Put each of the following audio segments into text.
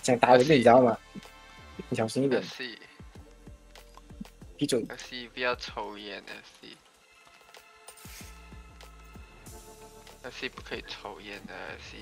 想打人的，你知道吗？你小心一点， FC 闭嘴。 FC 不要抽烟 FC 不可以抽烟的 FC。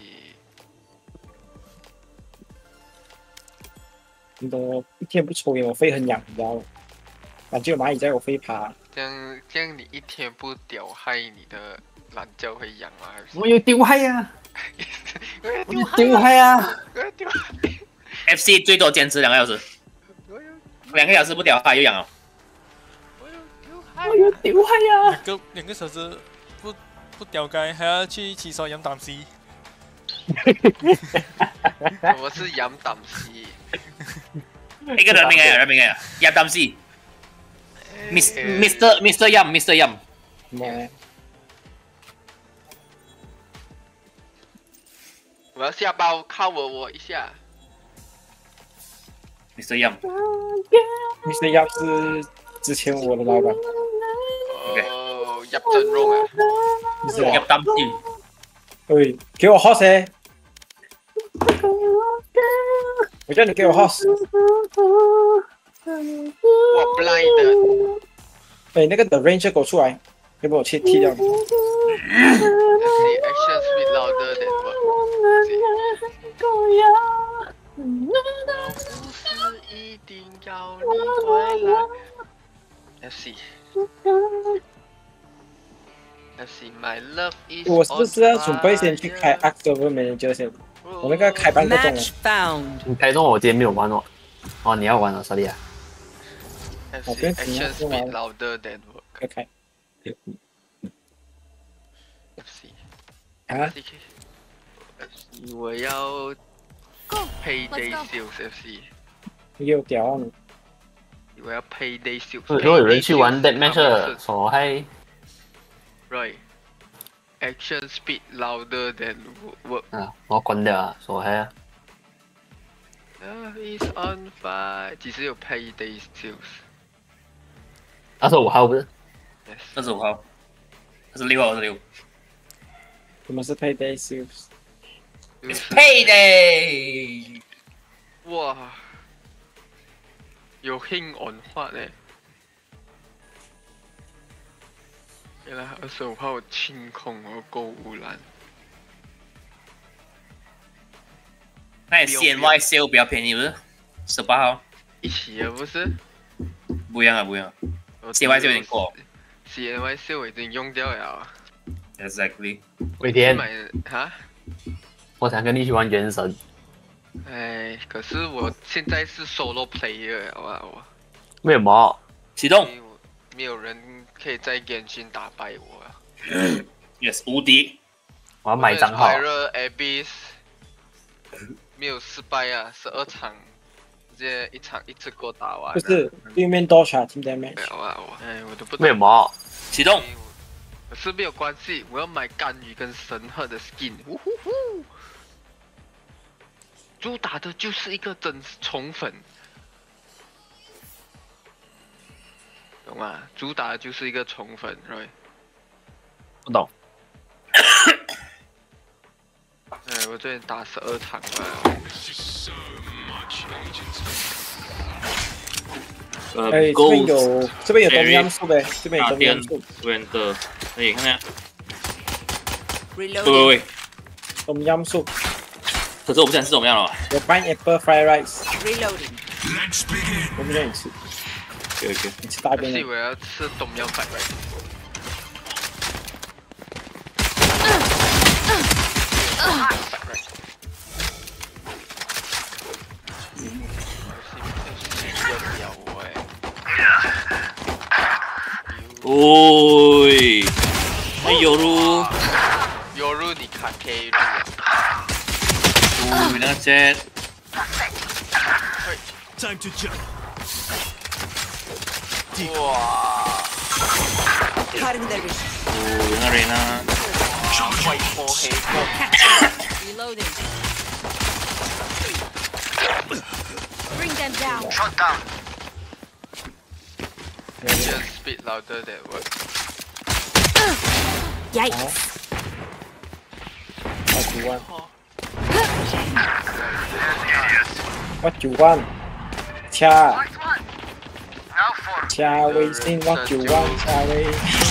你懂我一天不抽烟，我肺很痒，你知道吗？感觉有蚂蚁在我肺爬。 这样你一天不屌害你的懒觉会痒吗？还是我有丢害呀， 我要我有丢害呀。 我要丢 FC 最多坚持2个小时，2个小时不屌它又痒了。 我有丢害呀。 2个小时不屌该，还要去厕所饮啖屎。 我是飲啖屎。 呢個入面嘅，飲啖屎。Mr. Yum。 咩？ 我要下包cover我一下。 Mr. Yum。 Mr. Yap 是之前我的老板。 哦，入陣容啊！ 入啖屎。 喂，给我 horse 我叫你给我 horse。 我 blind。 哎，那个 The Ranger 给我出来，要不我去踢掉你。 Action speed louder than words。不是一定要你回来。FC。My love is。 我是不是要准备先去开 October Manager 先？我那个开半个钟了。 你开中我今天没有玩哦。哦，你要玩了，萨利亚。 Action speed louder than words。 开。 FC。 啊？ 我要 Payday Sales FC。 你给我屌啊你！ 我要 Payday Sales。 如果有人去玩 Deathmatch， 所嗨。 Right. Action speed louder than word. 啊，我关掉啊，所嗨啊。 Is on fire。几时有 Payday Sales？ 25号不是 ？25号。26号26。 什么是 Payday Sales？ Payday。 哇，有 hint on 话呢。 原来25号清空了购物篮。 那你 CNY sale 比较便宜不是？18号。 一起的不是？ 不一样啊，不一样。CNY sale 有点过。 CNY sale 已经用掉了。 Exactly。 伟天， 哈？ 我想跟你一起玩原神。 哎，可是我现在是 solo player 我。 为什么？ 启动。 没有人可以在原神打败我啊。 Yes， 无敌。 我要买账号。 Abyss 没有失败啊，12场，直接一场一次过打完。 不是，对面多少 team damage？ 哎，我都不懂。 为什么？ 启动。 可是没有关系，我要买干鱼跟神鹤的 skin。呜呼呼！主打的就是一个真宠粉。 懂吗？主打的就是一个宠粉 ，right？ 不懂。 哎，我最近打12场了。 哎，这边有东阳树呗，这边有东阳树。 Winter， 可以看看。 喂，东阳树。 可是我不想吃怎么样了。 有 pineapple fried rice。 Reloading。 我不让你吃。 OK， 你吃大便了。 我要吃东阳粉right。 喂，哎有路， 有路你看 K 路。 那个 Jet。 Time to jump。 哇！ Cutting their vision. 有那人啊。 white 摸黑。 Reloading. Bring them down. Shut down. Just speed louder than words. Yikes. 好毒啊！ What you want？掐微信 What you want？掐微。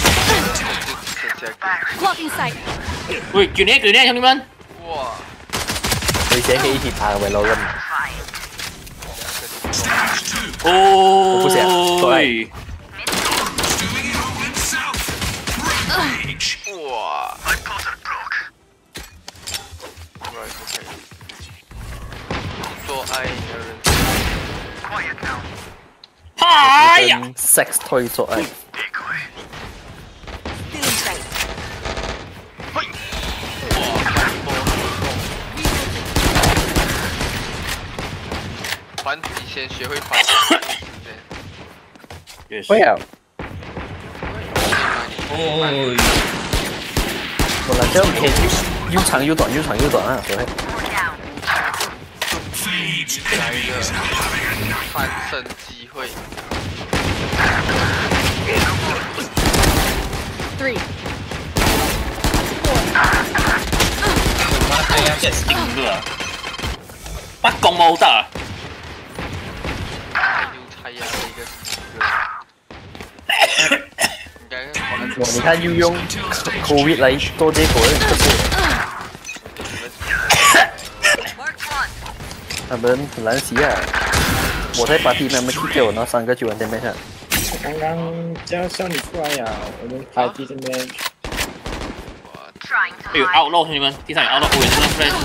Blocking sight. 喂，卷呢，兄弟们！ 哇， 你先可以一起爬回楼了。 哦， 不行对哇！做爱的人。 哎呀！ 跟 sex toy 做爱。 Still in sight. 团体先学会反应。 会啊， 哦， 我来这样可以又长又短，又长又短啊，对。 来的翻身机会。 3. 妈的呀，这是顶个，不公冇得啊！ 还有猜呀，一个应该哇，你看又用 COVID 来做这个，可是他们很难洗啊！我在party他们去给我那3个9人对面上。 刚刚叫你出来呀，我们排第这边。 哎呦，outlaw 兄弟们，地上有 outlaw， 我也是 friend。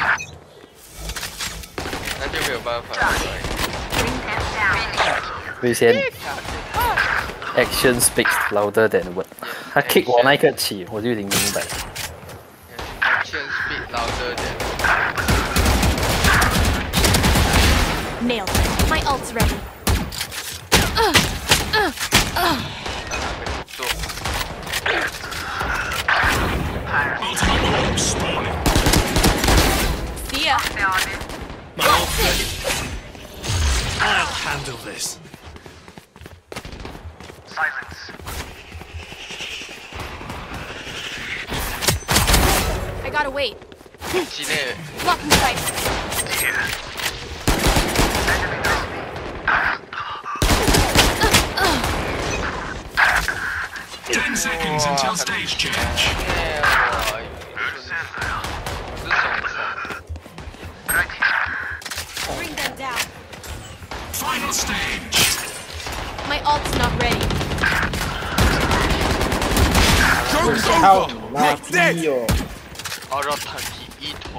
那就没有办法了。 危险 ，action speaks louder than word。他 kick 我那一刻起，我就已经明白了。 Action speed louder than Nailed it. My ult's ready. 做。 See ya. I'll handle this. I gotta wait. 之内 Blocking sight. Ten seconds until stage change. Bring them down. Final stage. My ult's not ready. 靠你妈逼哦！ 어라타기 이토.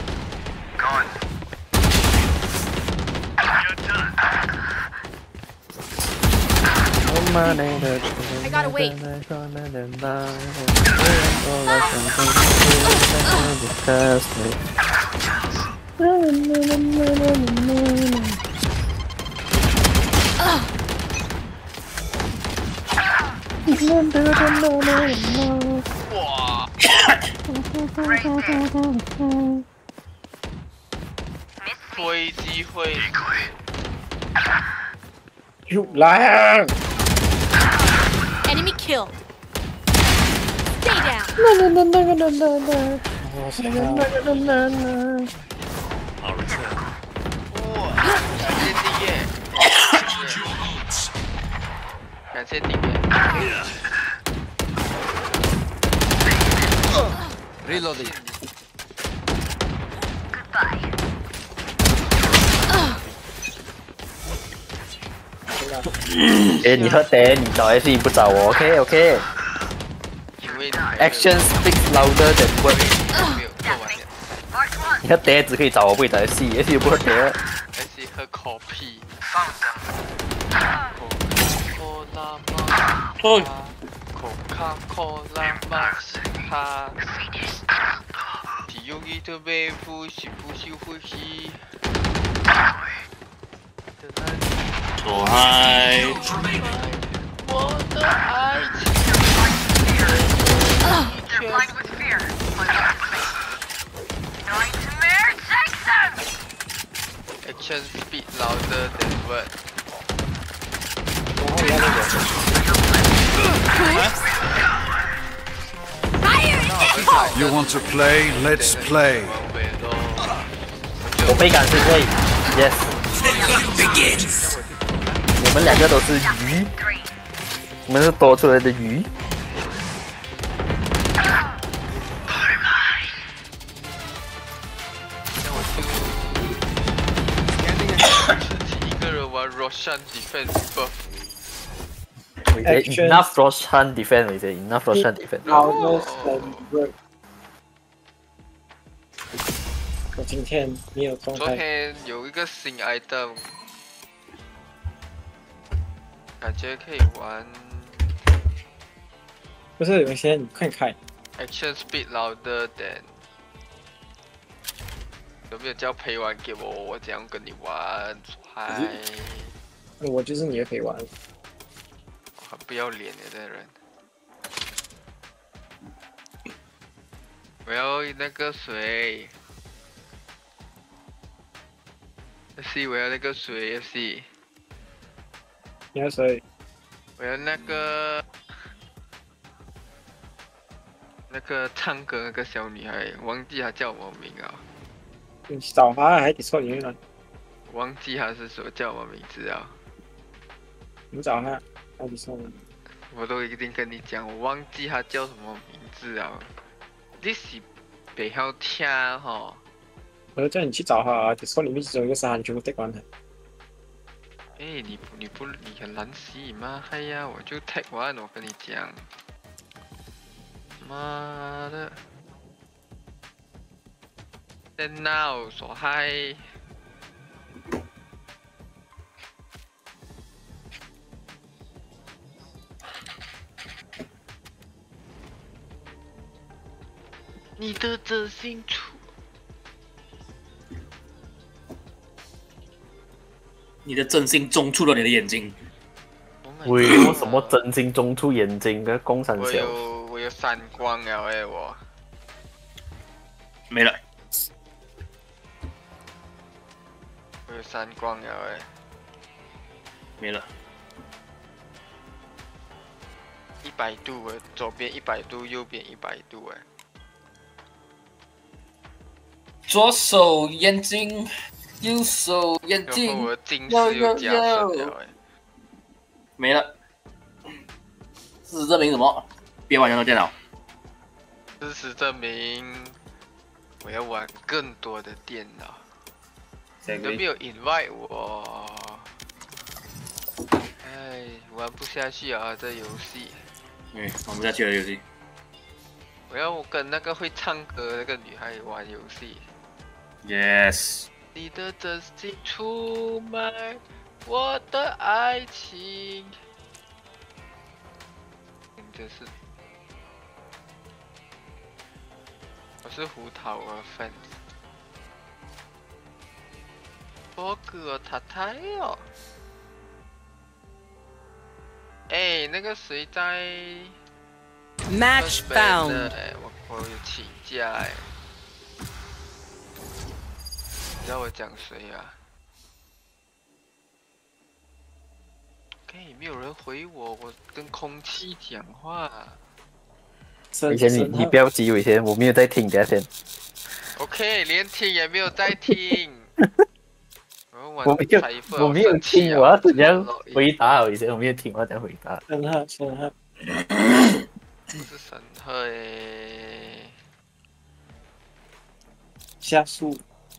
I gotta wait. 와. 推机会。 又来啊！ Enemy killed. Stay down. I'll return. 哇，感谢订阅， Charge your ults. 感谢订阅。Reloading。 哎，你喝得，你找 S 不找我 ，OK OK。 请问 Action speaks louder than word。 没有做完的你喝得只可以找我，不可以找 S，S 又不喝得。 ，S 喝 coffee。Coca-Cola 맛하 기억이 더 배고 싶으시 左嗨， 我的爱情 Action speak louder than word. You want to play? Let's play. 我倍感是会 ，Yes。 我们两个都是鱼，我们是多出来的鱼。 一个人玩 Roshan Defense buff。 Enough Roshan defend， 我 say enough Roshan defend。 我今天没有动昨态。 天有一个新 item， 感觉可以玩不是，有些你快开。 Action Speed Louder Than。有没有叫陪玩给我？我这样跟你玩，嗨， 我就是你的陪玩。 很不要脸的这人。我要那个水。FC， 我要那个水 FC。 你要谁？ 我要那个唱歌那个小女孩，忘记她叫什么名啊？ 你找她还得说里面呢。 忘记她是什么叫什么名字啊？ 你找她还得说。 我都一定跟你讲，我忘记她叫什么名字啊！你是不晓听吼？ 我就叫你去找她啊！得说里面只有一个沙，你全部带完它。 哎，你很难吸引吗？哎呀，我就 take one， 我跟你讲。妈的 ！Then now， 说嗨。你的真心处。 你的真心中出了你的眼睛。 为什么真心中出眼睛的公三小？ 我有闪光了哎，我没了。 我有闪光了哎， 没了。 100度哎，左边100度，右边100度哎。 左手眼睛，右手眼睛。 然后我近视又加深了哎。 没了。事实证明什么？别玩用电脑。 事实证明，我要玩更多的电脑。你都没有 invite 我，哎，玩不下去啊，这游戏。 玩不下去了游戏。 我要跟那个会唱歌那个女孩玩游戏。 Yes。 你的真心出卖我的爱情。真是，我是胡桃儿 fans。波哥他太哦。哎，那个谁在 ？Match found。 哎，我有请假哎。你知道我讲谁啊？没有人回我，我跟空气讲话。 以前你不要急，我以前我没有在听的先。 OK， 连听也没有在听。 我没有听，我要怎样回答？我以前我没有听，我要怎样回答？ 神鹤，神鹤。 是神鹤诶。 下树。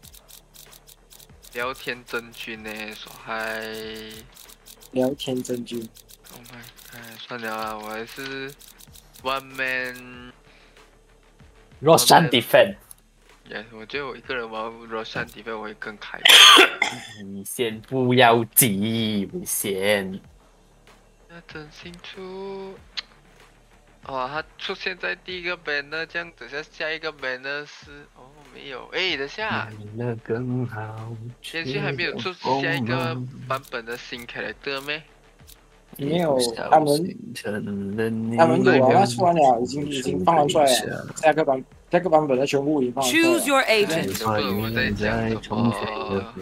聊天真菌呢，说嗨。 聊天真菌。 Oh my god， 算了啊，我还是 one man Roshan defend。 我觉得我一个人玩 Roshan defend 我会更开心。你先不要急，危险。 那真心出，哦，它出现在第一个 banner， 这样等下一个 banner 是哦没有，哎，等下。连续还没有出下一个版本的新 character 咩？ 没有，他们有啊，那出完了，已经放出来了。下个版本的全部已经放出来了。 Choose your agent。 我在讲什么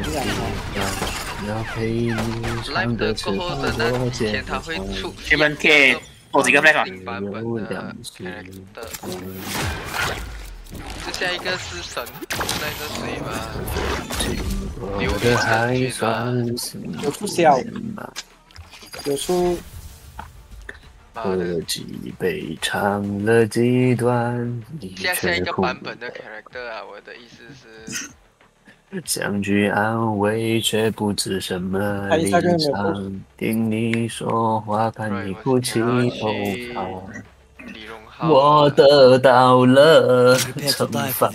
？Live 的过后的那几天，它会出你们可以多几个 flag 新版本的 character。这下一个是神，那个谁吧？ 我的还算是有出小，有出。 喝了几杯，唱了几段， 下一个版本的 character 啊，我的意思是。 想去安慰，却不知什么立场。听你说话，看你哭泣后跑。我得到了惩罚。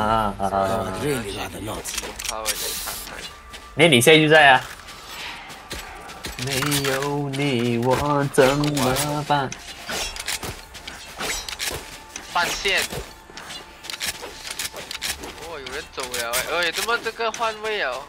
你现在就在啊？没有你我怎么办？ 半线。哦，有人走了哎！怎么这个换位哦？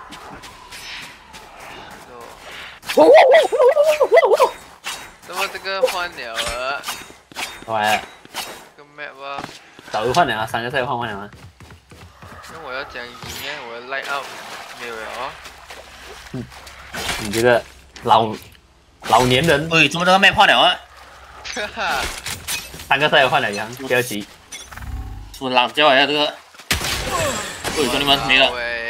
怎么这个换了啊？ 坏了。 这个 map 啊。 早就换了啊，3个赛换了啊。 那我要讲赢哎，我的 light out 没有了哦。 你这个老年人。 喂，怎么这个 map 换了啊？ 哈哈。 3个赛换了杨，不要急。 我懒觉一下这个。喂，兄弟们没了。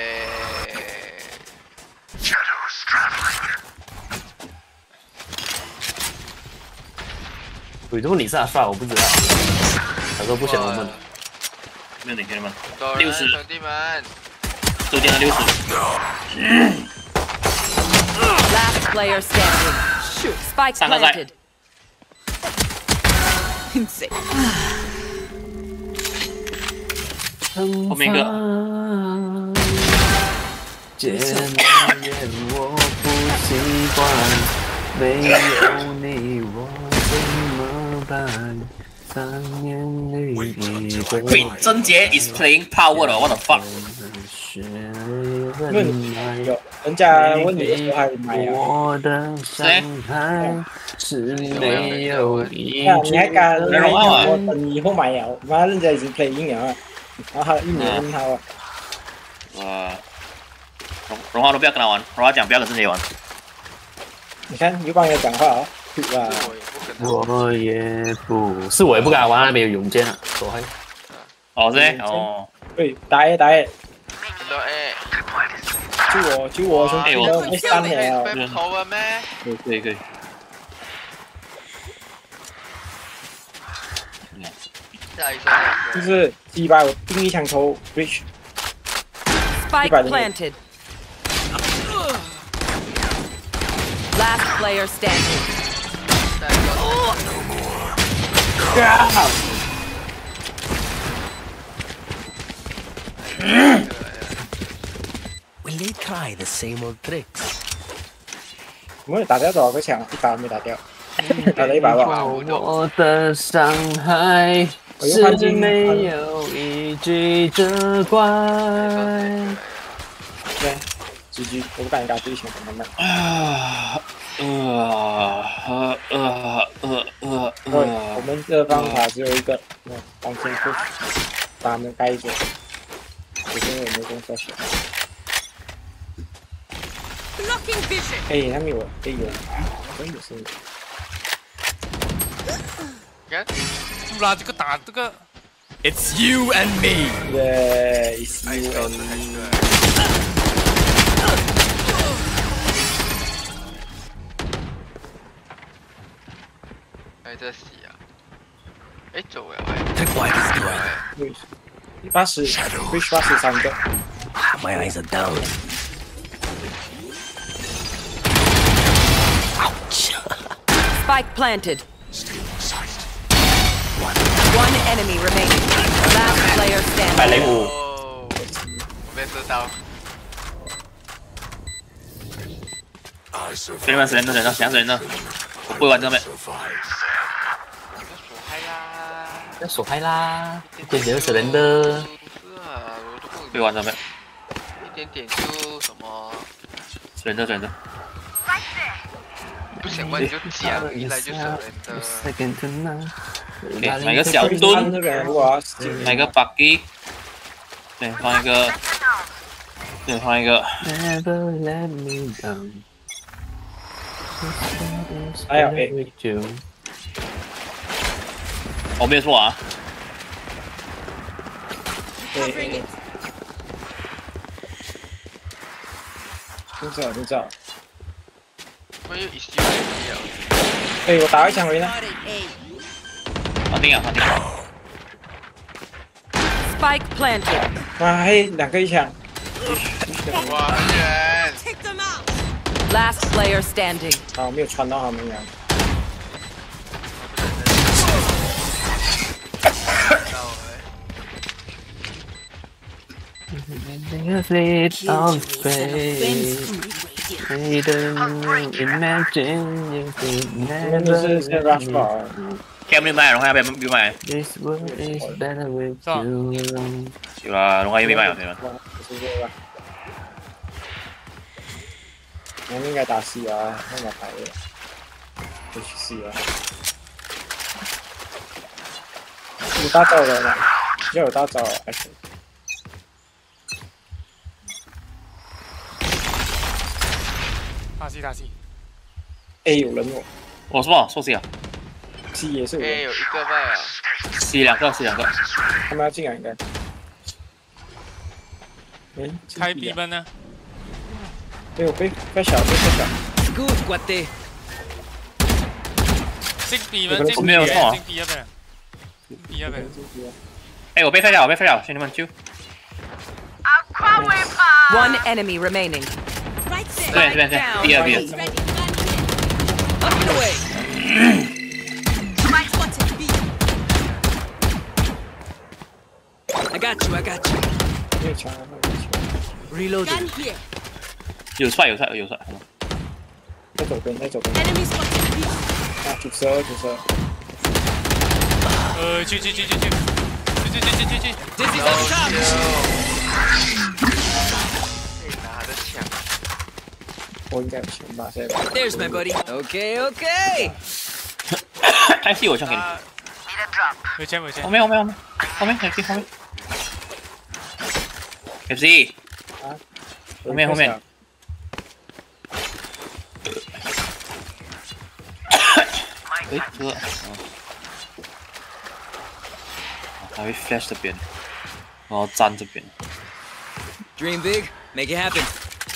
喂，如果你是阿帅，我不知道。他说不选我们。 没有你兄弟们。 60。兄弟们。 周间的60。 Last player standing. Shoot. Spike planted. Insane. 后面一个。 见面我不习惯，没有你我怎么办？3年里一个。 Wait， 曾杰 is playing power 了 ，what the fuck？ 人家问你的时候还买啊。 我的伤害是没有一句。 你还敢？我等以后买了，妈人家已经 play 赢了，然后还1年问他了。 哇。荣华都不要跟他玩，荣华讲不要跟曾杰玩。 你看，又帮人家讲话哦，对吧？ 我也不是，我也不跟他玩，那边有永坚啊，走开。 哦，是哦。 对，打 A 打 A。 到 A。 救我兄弟，我没3了。 好啊咩？ 可以。 就是100，我定一枪头 ，Bridge。 Spike planted. Last player standing. Will they try the same old tricks? 我打掉多少个枪？1把没打掉，打了1把吧。 我的伤害是没有一句责怪。 对，GG，我不敢打对拳，怎么办？我们的方法只有一个，往前push，把他们盖住。首先我们攻下去。哎，他们有，哎有，真的是。 杜拉这个打这个 ，It's you and me。 Yeah, it's you and me。 还在洗啊？哎，走了哎。 80，Fish 83个。 My eyes are down. Spike planted. One enemy remaining. Last player standing. 我被射到。 兄弟们，谁呢？想谁呢？我不会玩这个。 要锁开啦！点点死人的。 会玩这个。 一点点就什么？ 选择。 不想问你就讲，一来就选的。 买个小盾，买个 buggy， 对，换一个，对，换一个。 哎呀， 我没有错啊。 听着听着。 我有一些没有。 哎，我打一枪回呢。 好定啊，好定。 Spike planted. 啊嘿，2个一枪。 哇，很远。 Last player standing. 好，没有穿到他们俩。 Fleet of faith, imagine you could never. แคมป์นี่มาลงให้แบบอยู่ไหม This world is better with you. 是吧？ลงให้ไม่มา对吧？ 我们应该打 C 啊，那么排的，就去 C 啊。有大招了吗？要有大招了，还是？ 打 C。 A 有人哦。 我什么？说谁啊 ？C 也是有人。 A 有一个吧啊。 C 2个，C 2个。 他们要进来应该。哎， 开 B 门呢？ 哎呦，被小。 Good, cuate. 进 B 门，进 B 没有错。 进 B 门。B 门。 哎，我被废掉，兄弟们救！ One enemy remaining. 对，第二。 Up and away. I got you. Reloading. 有帅。 在左边。啊，主蛇。 去。 Dizzy's on top. 拿着枪。 我应该有钱吧？现在。 There's my buddy. Okay. 开 C 我枪给你。 没钱。 后面 FC。 啊。 后面。哎，这个。还会 flash 这边，然后站这边。 Dream big, make it happen.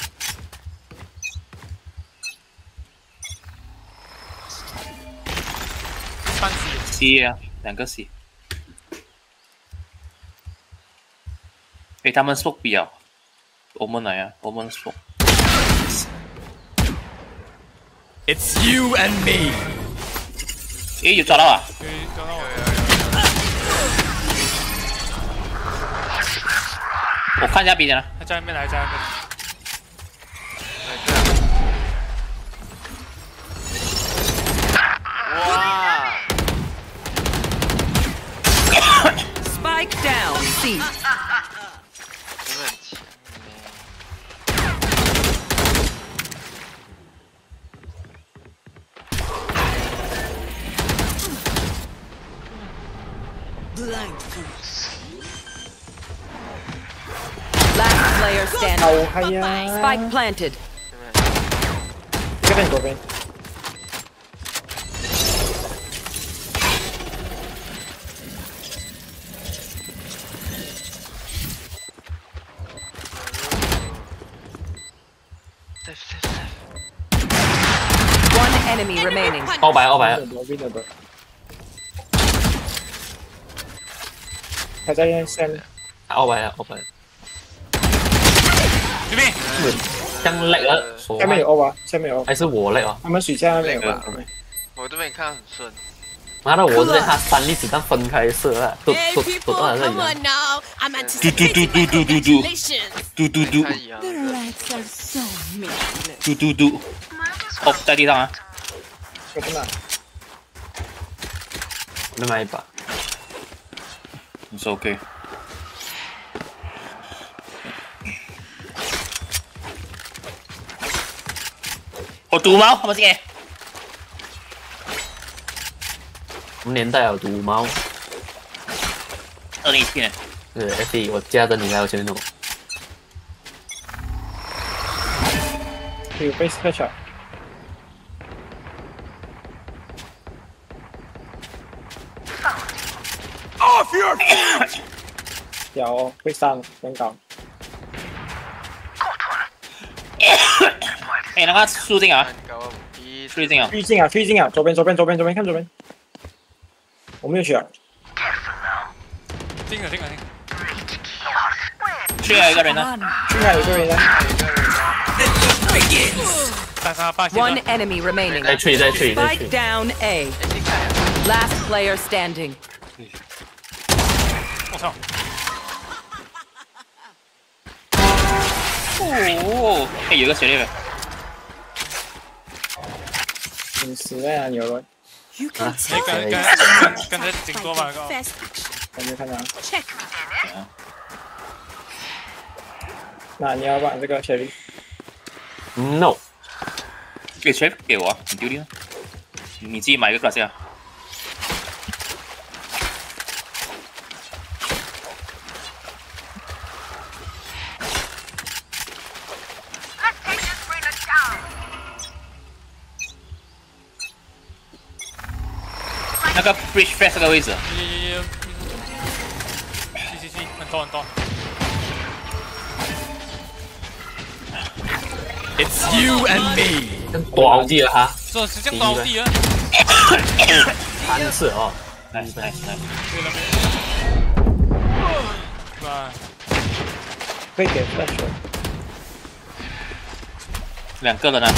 C 啊，2个 C。哎，他们 smoke B 啊，我们来啊，我们 smoke。 It's you and me. 哎，有抓到啊！ 找到我。 我看一下 B 点了， 他在那边来，在那边。 哇 Spike down, C. 真的很强。 Last player standing. 好嗨呀 Spike planted. 这边左边。 One enemy remaining. 2百。 还在先。 2百。 对面。 这样累了。 下面有 O 啊，下面有 O。 还是我累啊？ 他们水下那边有吧？ 我这边看很顺。 妈的，我这边他3粒子弹分开射啊，都到这里了。 嘟。哦，在地上啊。 我在哪？ 没买一把。 你说 OK。我毒猫，我先。 我们年代有毒猫。 2017年。 对 ，FD 我加着你来我前面弄。 有 base catch。 Off your feet! 有会上，真高。 哎，那个输进啊，输进啊， 推进啊，左边，看左边。我没有血。 进了。 去啊，一个人呢？ 有个人呢。 One enemy remaining. 再吹。 Spike down A. Last player standing. 我操！ 哦，哎，有个血列呗。 你死在哪里了？ 刚才顶多吧个。 看到。那你要把这个血力 ？No。 给谁给我？很丢脸。你自己买一个 glass 呀。 那个 bridge fast 这个位置。 行，很多。 It's you and me。 多啲啊吓！ 这是这样多啲啊 ！3次哦。 nice。 可以给 flash。 2个人呢？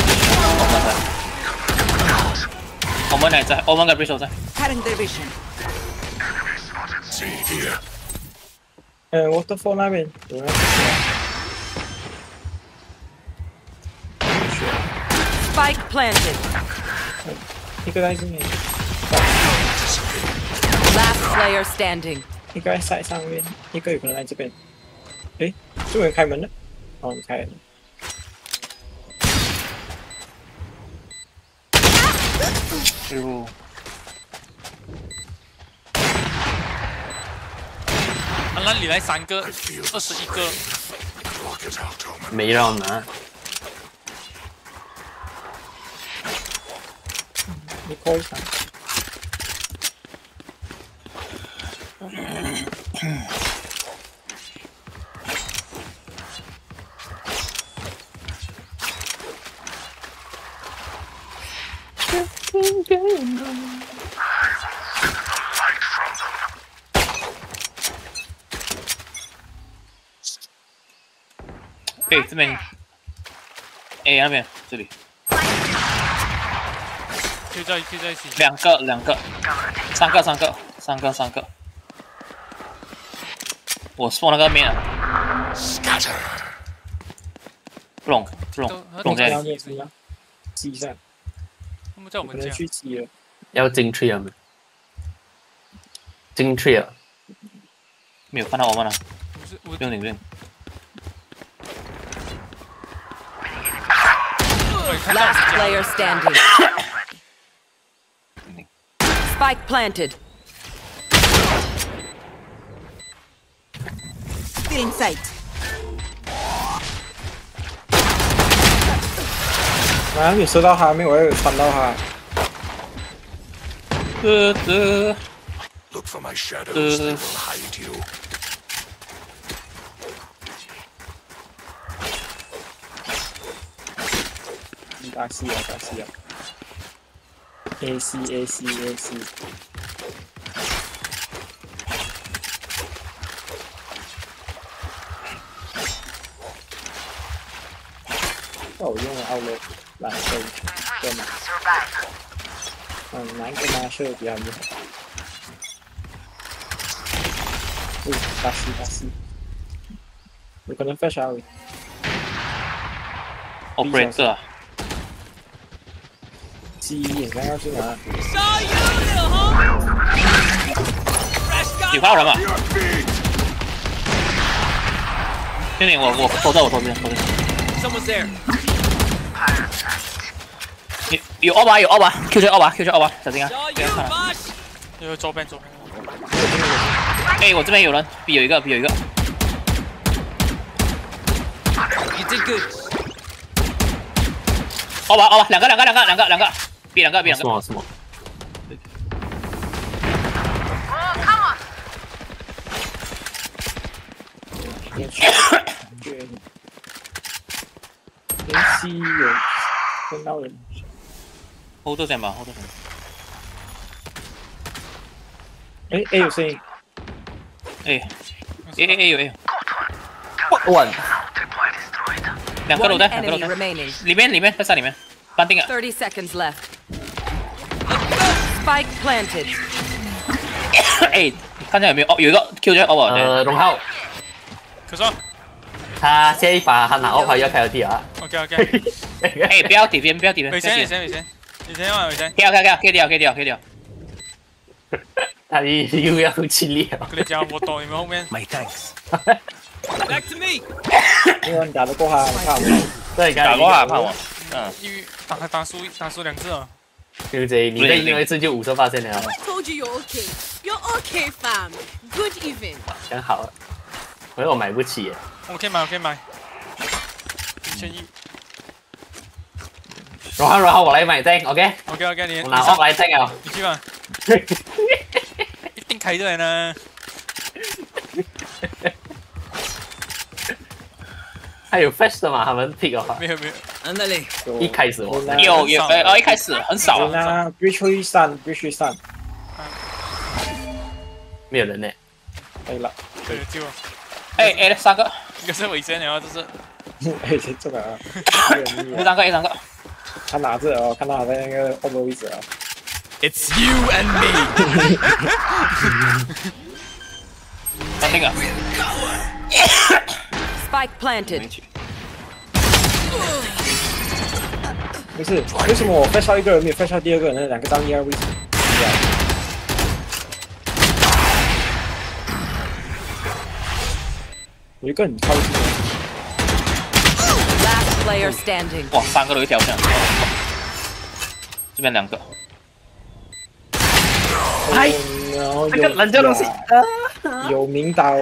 我们还在，我们跟 bridge 在。 waterfall 那边。 Spike planted. 一个在这边。 Last player standing. 一个在上面，一个有可能在这边。诶，这边开门了。哦，你开了。 哟。 那里来3个，21个。 没让拿。 你 call 一下。 哎，这边 ，A 那边，这里。 就在一起。 2个，3个。我说那个面啊。不弄这样。 挤一下。 他们在我们家。 去挤了。 要进去啊！进去啊！ 没有看到我们了。不用领。 Last player standing. Spike planted. Still in sight. 哪里射到他没有？我有穿到他。 Look for my shadows. They will hide you. 打 C 啊 ！AC。我用了outlet 蓝色的嘛。哪一个马射比较厉害？打 C。有可能 flash out。 Operator。 眼刚要去哪？ 你发人吧？兄弟，我偷在我头边。有奥巴，Q 奥巴，小心啊！ 有左边。 哎，我这边有人，B 有一个。奥巴，两个。B 两个。 什么？ AC 有跟到人。 hold 住先吧 ，hold 住先。 哎 ，A 有声音。 A 有 A。 稳。 两个楼的，两个楼的。里面，在山里面，绑定啊。 30 seconds left. Spike planted. 哎，看下有没有？有一个 Q 在 over。 荣浩。 可说。 他下一把他拿奥牌要开了地啊。 OK。 哎，不要底边，不要底边。 尾先嘛，尾先。 K 掉。 他又要去了。 佢哋就我到你们后面。 My thanks. Back to me. 因为你打得过他，怕我。 对， 打过他怕我。 因为打输2次啊。 对不对？你被赢了一次就50%了。 I told you you're okay. You're okay, fam. Good even. 刚好，因为我买不起耶。 我可以买，1100。 然后我来买正 ，OK？ OK， 你我拿奥来正啊。 你去吧。一定开的呢。 还有 flash 的嘛？他们 pick 的话。 没有。 一开始我有，一开始很少。 那 Breach 3， 没有人呢。 可以了。 对，救了。 哎，3个。 一个是尾先，然后这是。 哎，这个啊。 3个。 他拿着哦，看到他在那个后面位置啊。 It's you and me. 绑定啊。 Spike planted. 不是，为什么我 flash 到一个人没有 flash 到第二个人？那两个张1、2位置。有一个很靠近。 Last player standing. 哇，3个都一条线。这边2个。 哎，这个人家东西有名刀。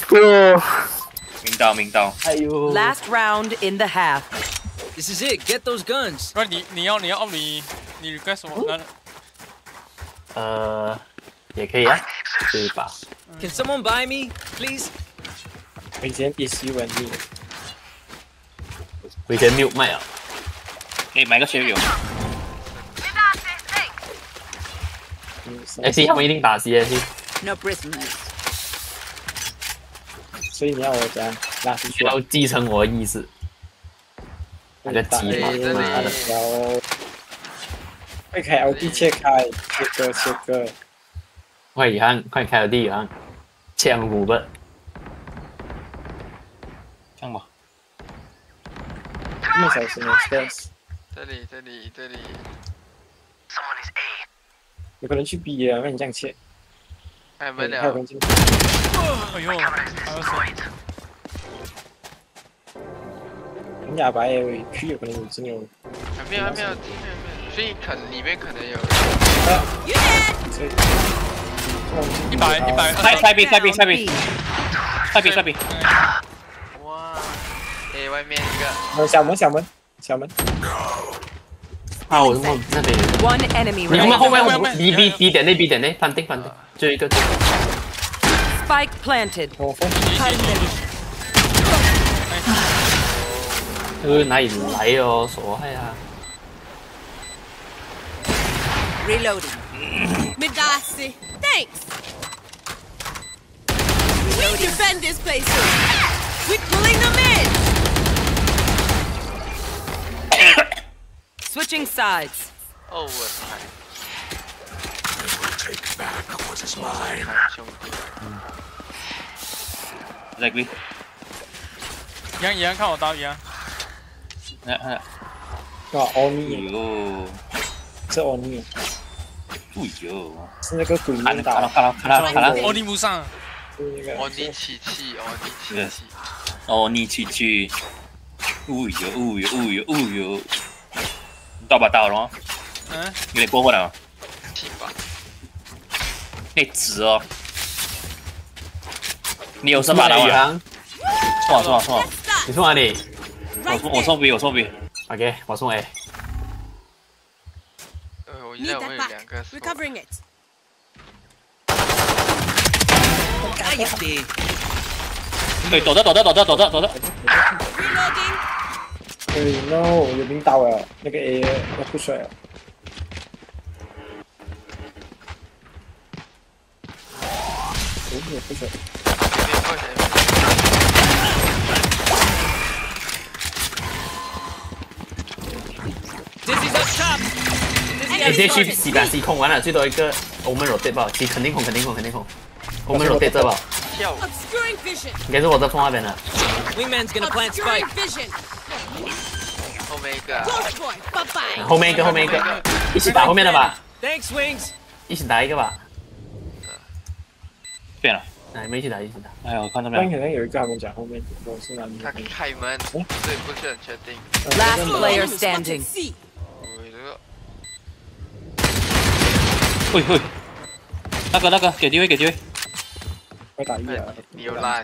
明刀。 哎呦。 Last round in the half. This is it. Get those guns. 不是你要你 request 什么？ 也可以啊，这一把。 Can someone buy me, please? 以前也喜欢你。 我以前没有卖啊。 可以买个血友。 C 他们一定打 C。 No prisoners. 所以你要我怎样拉出去？ 要继承我的意思。那个鸡嘛，妈的！ 会开 LD 切开，切割。 快遗憾，快开 LD 啊！切5个。 这样吧。 这么小声的 stairs。 这里。 有可能去 B 啊，那你这样切。 开门了。 哎呦，还有谁？ 人家把 A 区有可能有真有。 还没有，所以里面可能有。 100。 菜币。 哇 ！A 外面一个。 小门。 啊，我他妈那边。 One enemy. 你后面 B 点内，判定，最后一个。 Spike planted. 哪里来哦，傻閪啊 Reloading. Midasi, thanks. We defend this place. We're pulling them in. Switching sides. Overtime. Take back what is mine. Exactly. 一样，看我刀一样。 哇，欧尼。 哟。 是欧尼。 哎呦。 是那个鬼领导。 看了。 欧尼不上。 欧尼奇奇。 哦，你去。哦呦。到把刀了。有点过分了。 行吧。 那值哦。你有什么刀啊？送。 你送哪里？ 我送 B。 OK， 我送 A。 我现在有2个。 Recovering it. 对，躲着。 Reloading. 对 ，no， 有兵到了，那个 A 要出水了。也出水。 你直接去洗吧，洗空完了，最多一个我们 rotate 吧，其实肯定空，我们 rotate 这吧。应该是我这风那边的。 Wingman's gonna plant spike. 后面一个。 后面一个，一起打后面的吧。 Thanks, Wings. 一起打一个吧。 变了。 你们一起打。 哎呀，我看到没有？ 可能有一个他们讲后面我是哪里？ 他开门，对，不是很确定。 Last player standing. 喂，那个，给机会。 快打一啊！ 你有烂。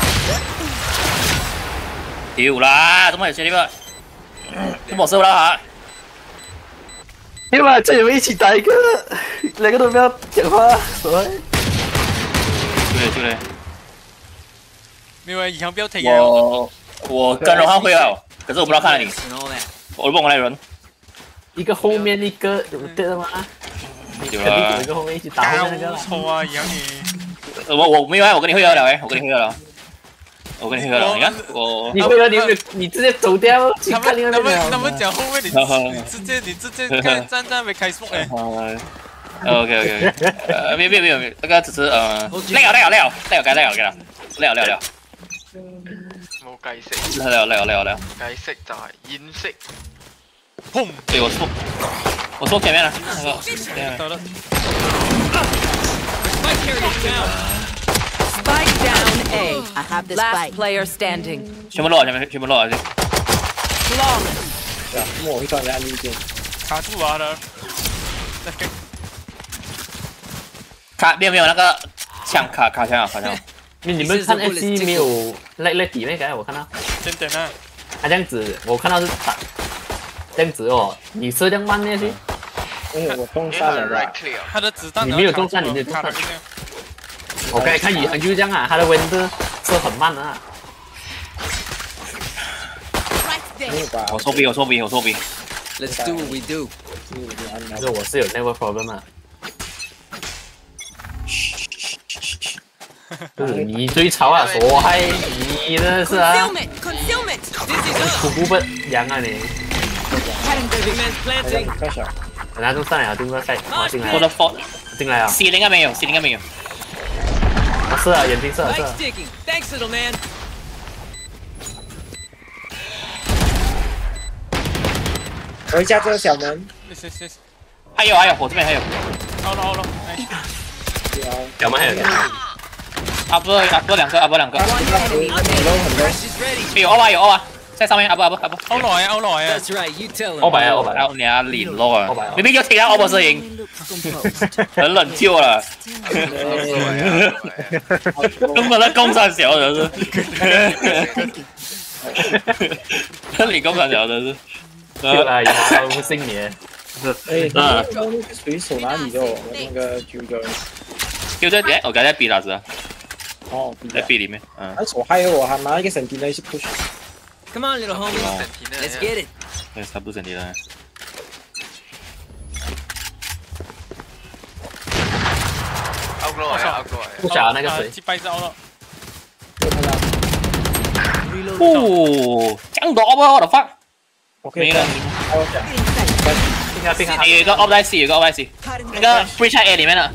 屌啦，怎麼係呢個？都冇收啦嚇！因為這有一起打一個，兩個都不要講話，所以。 出來。 沒有，以後不要停我跟榮浩會了，可是我不知道看了你，我就幫我來人。 一個後面一個有對的嗎？肯定有一個後面一起打後面那個。 錯啊，以後你。 我沒有啊，我跟你會了你看你會了，你直接走掉。 他們講後面，你直接站在沒開 smoke 誒。 OK， 沒有，那個只是叻， 冇計食。 叻。 計食就係掩飾。 砰！ 對，我說前面了，那個。 到了。 Spike down A. I have this last player standing. 全部落下先。 Flawless. 我会上人家意见。 卡住了的。 沒有那個槍卡槍啊。 你們看 FC 沒有來底那個？我看到。 等啊。 他這樣子，我看到是打。這樣子哦，你射這樣慢下去。 我中彈了。 他的子彈。 你沒有中彈，你沒有中彈。我剛才看宇航就是這樣啊，他的 Wind 射很慢啊。 我錯筆。 Let's do what we do. 這我是有 network problem 啊。你最吵啊，傻閪！你真的是啊，土不不樣啊你。人家都上來了，對不對？我進來。 我的 fault。 進來啊。 C0應該沒有。 我射啊，眼睛射。 Thanks, little man. 我一下這個小門。 還有，我這邊還有。 out了。 小門還有。 阿波兩個。有歐啊，在上面阿波。 歐來啊。 That's right, you tell him. 歐白啊。 你阿臉咯啊！明明就聽到歐波聲音，很冷靜了。根本在攻三小的是，你攻三小的是。 對啦，有不信你。 那屬於手哪裡的哦？那個9個。 就在我剛才 B 打字啊。 哦， 在 B 裡面。 手還有我還拿一個sentinel去 push。 Come on, little homie. Let's get it. 對，他不是你的。 不小那個誰。 擊敗咗咯。 哦，這樣多啊！我的 fuck。 沒了。 有一個 op 在 C， 那個 breach 在 A 裡面的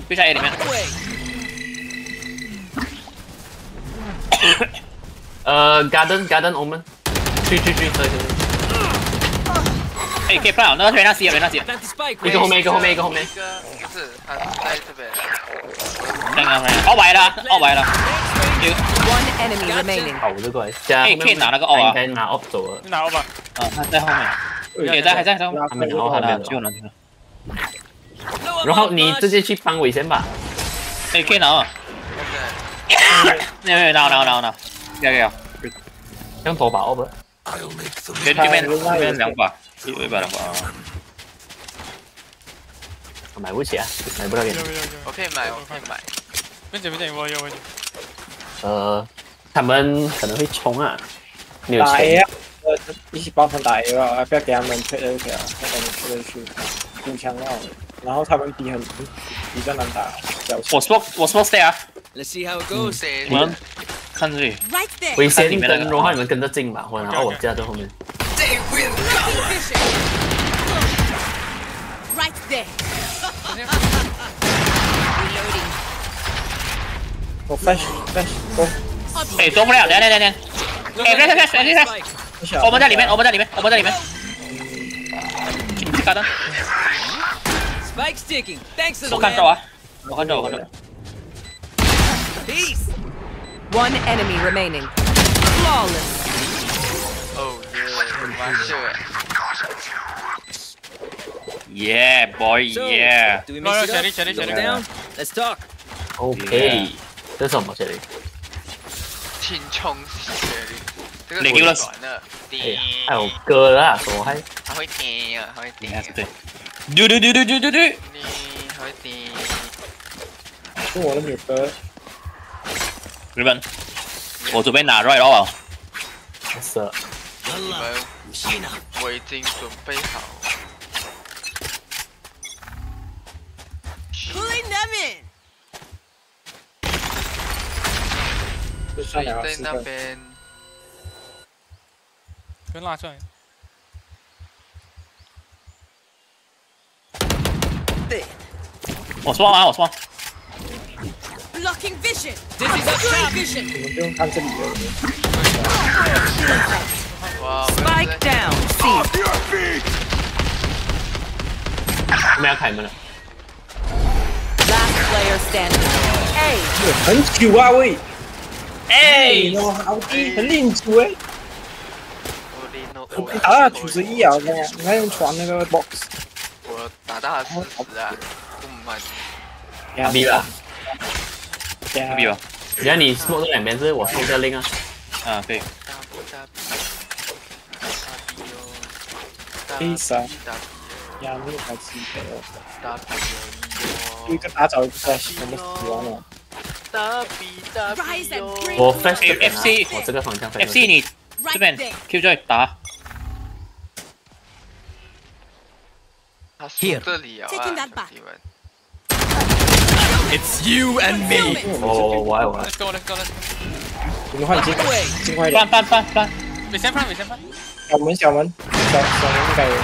Garden Omen。去。 哎，可以 plan 那個那 C， 一個後面。 不是，他在這邊。 奧白了。 One enemy remaining. 好這個。 可以拿那個奧啊。 可以拿 op 走了。 拿 op 吧。 他在後面。還在。 他們然後後面就能。 然後你直接去幫尾先吧。 可以拿啊。沒有拿。要。 用多把 op。 對面2把，有1把2把啊。 買不起啊，買不到給你。 我可以買。 別緊，我有。 他們可能會衝啊，沒有錢。 一起帮他打 A 吧，不要给他们推了就可以了，再给你推了去补枪到，然后他们比较难打。 我 smoke stay 啊。 Let's see how it goes. 你们看这里。 危险跟的话，你们跟着进吧，然后我架在后面。 Right there. Reloading. 我 flash go。 哎，躲不了，等。哎 ，flash。我们在里面。你看到 Spike sticking. Thanks, little 我看 man. 着啊，我看着。 Peace. One enemy remaining. Flawless. Oh yeah, boy, So, yeah. do we mix it up? Slow down. Let's talk. OK， 这是什么这里？ 青葱这个你丢了还有歌啦，我还他会点啊，他会点。 对。丢。 你他会点。 是我的女歌。 日本，我准备拿 right 了。 是。 你们，我已经准备好。 Pulling them in. 水在那边。 跟拉出来。 我说啊。 Blocking vision. Dizzy's up top. Vision. 你们不用看这里的。 Spike down. C. 我们要开门了。 Last player standing. A. 很久啊喂。 哎， 好低，很令主哎。我打到91啊！你看用传那个 box。 我打到40啊，根本。 B 吧。 B 吧。 然后你 smoke 这两边是我 smoke 这另啊。 啊，可以。 黑色。呀，那个还是一个打早一个 flash， 我们死完了。 我 flash FC， 我这个方向 FC 你这边 Q 这里打。 Here. Taking that back. It's you and me. 我。 Let's go. 你们换尽快一点。 翻。 你先翻。 小门应该有。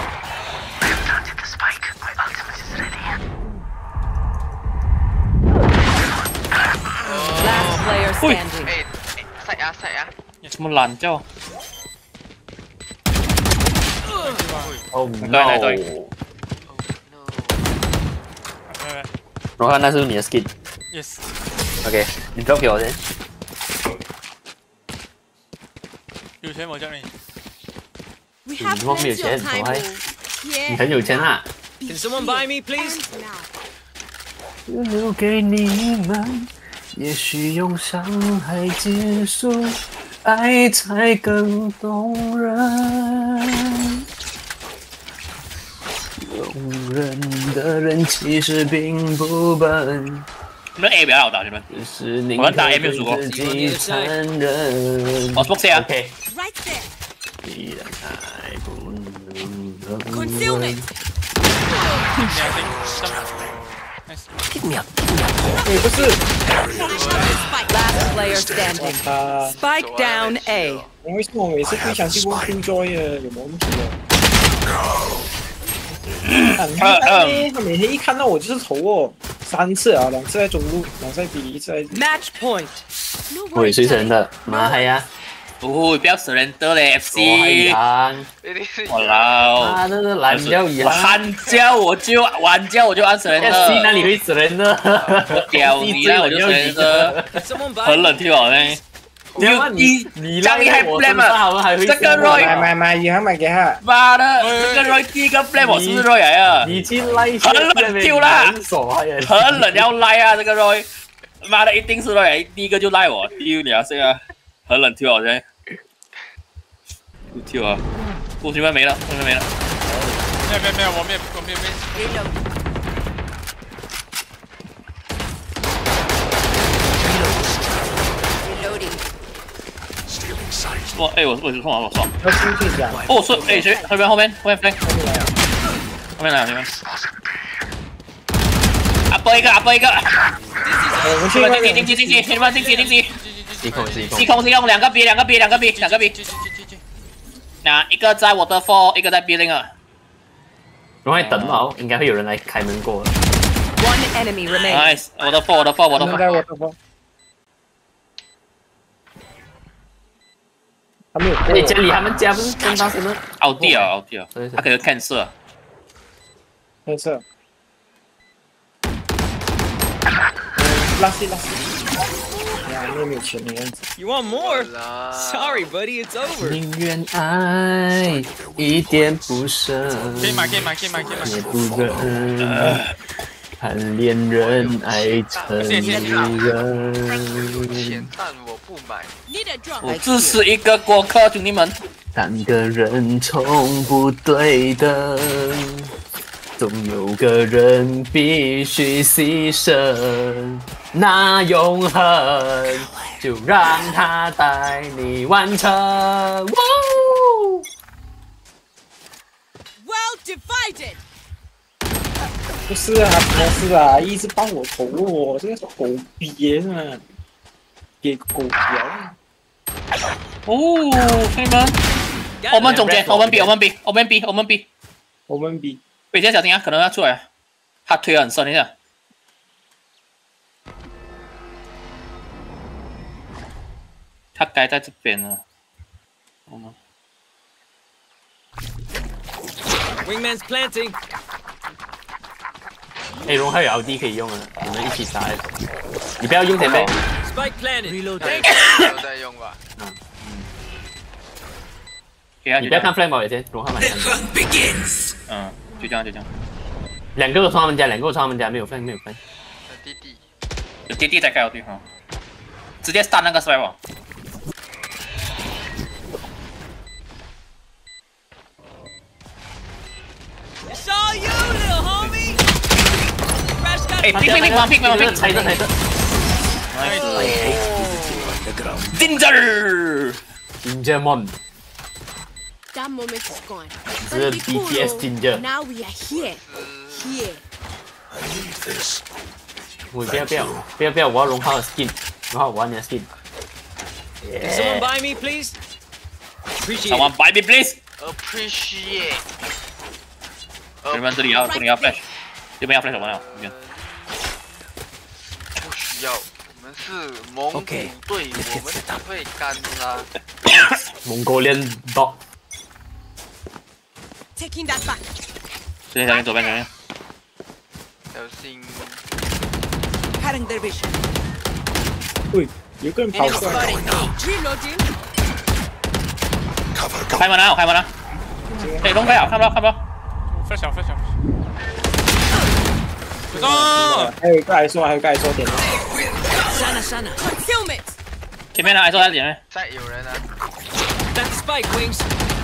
Last player standing. 哎，塞呀！ 什么懒觉？ Oh no！ 我看那是你的 skin。 Yes。OK， 你 drop 给我先。 有钱我叫你。 We have plenty of time. 你很有钱啊 Can someone buy me, please? 留给你们，也许用伤害结束，爱才更动人。动人的人其实并不笨。 你们 A 不要打，你们。我们打 A 没有输过。我 smoke 谁啊 ？OK。 Right there. 依然爱不能。 Concealment. Pick me up. 不是。 Last player standing. Spike down A. 为什么我每次不想进攻 Killjoy 啊？有问题啊？他每天一看到我就是投我3次啊，2次在中路，2次在 B， 1次在。 Match point. 尾随神的，妈嗨呀！ 不要 surrender 嘞 FC。我老。 啊，那个懒觉一样。 喊叫我就按 surrender。 FC 哪里会 surrender？ 我屌你啦，我就 surrender。很冷听好嘞。 你张厉害 blame 啊！这个 Roy 买，以后买给他。 妈的，这个 Roy 第一个 blame 我是 Roy 来啊！ 你去赖很冷丢啦，很冷要赖啊！这个 Roy， 妈的一定是 Roy 第一个就赖我，丢你啊！这个很冷丢好像。 不跳啊！不，兄弟没了，兄弟没了。 没有，我没。 Reloading. 我冲我爽。 要出去讲。 哦，是谁？后面 flank。后面来，这边。up 一个。 我们去外面。 经济。西空，两个 B。那一个在我的 4， 一个在 B 零啊。 容易等嘛，应该会有人来开门过。 One enemy remains. Nice， 我的 4。 他没有。 哎，家里他们家不是跟当时的奥地啊，他可以看色。 看色。拉西。呀，你也没有钱的样子。 You want more? Sorry, buddy, it's over. 宁愿爱一点不舍， 可以买。 也不忍看恋人爱成人。 钱但我不买。 我支持一个国客，兄弟们。 两个人冲不对的，总有个人必须牺牲。那永恒，就让他带你完成。 Well divided。 不是啊，一直帮我投我，这个是狗瘪啊，给狗条。 哦，兄弟们，我们中间，我们 B。北街小心啊，可能要出来，他推很深一下。他该在这边了。 Wingman's planting. 哎，龙还有 LD 可以用啊，你们一起打。你不要用前辈。 Spike planted. Reload. 都在用吧。 你不要看 flame 也先，龙还蛮强的。 就这样。 两个都冲他们家，没有 flame。 有弟弟在盖LD哈，直接stun那个 sniper。 It's all you, little homie. 哎，pick， 踩着。Ginger。 That moment is gone. 是 BTS Ginger。 Now we are here. I need this. 我不要，我要龙号的 skin， 龙号我要你的 skin。 Can someone buy me, please? Appreciate. Someone buy me, please. Appreciate。 你们这里要 flash， 这边要 flash 什么呀？ 不需要，我们是蒙古队，我们只会干啦。 蒙古练 dog。 Taking that back. 这边左边。 小心。 Cutting their vision. 喂，有个人跑出来。 Reloading. 开门了。哎，龙飞啊，看不到。 flash。 还有一个来说点。 Sana. Concealment. 前面的来说在里面。 再有人啊。 That's spike wings.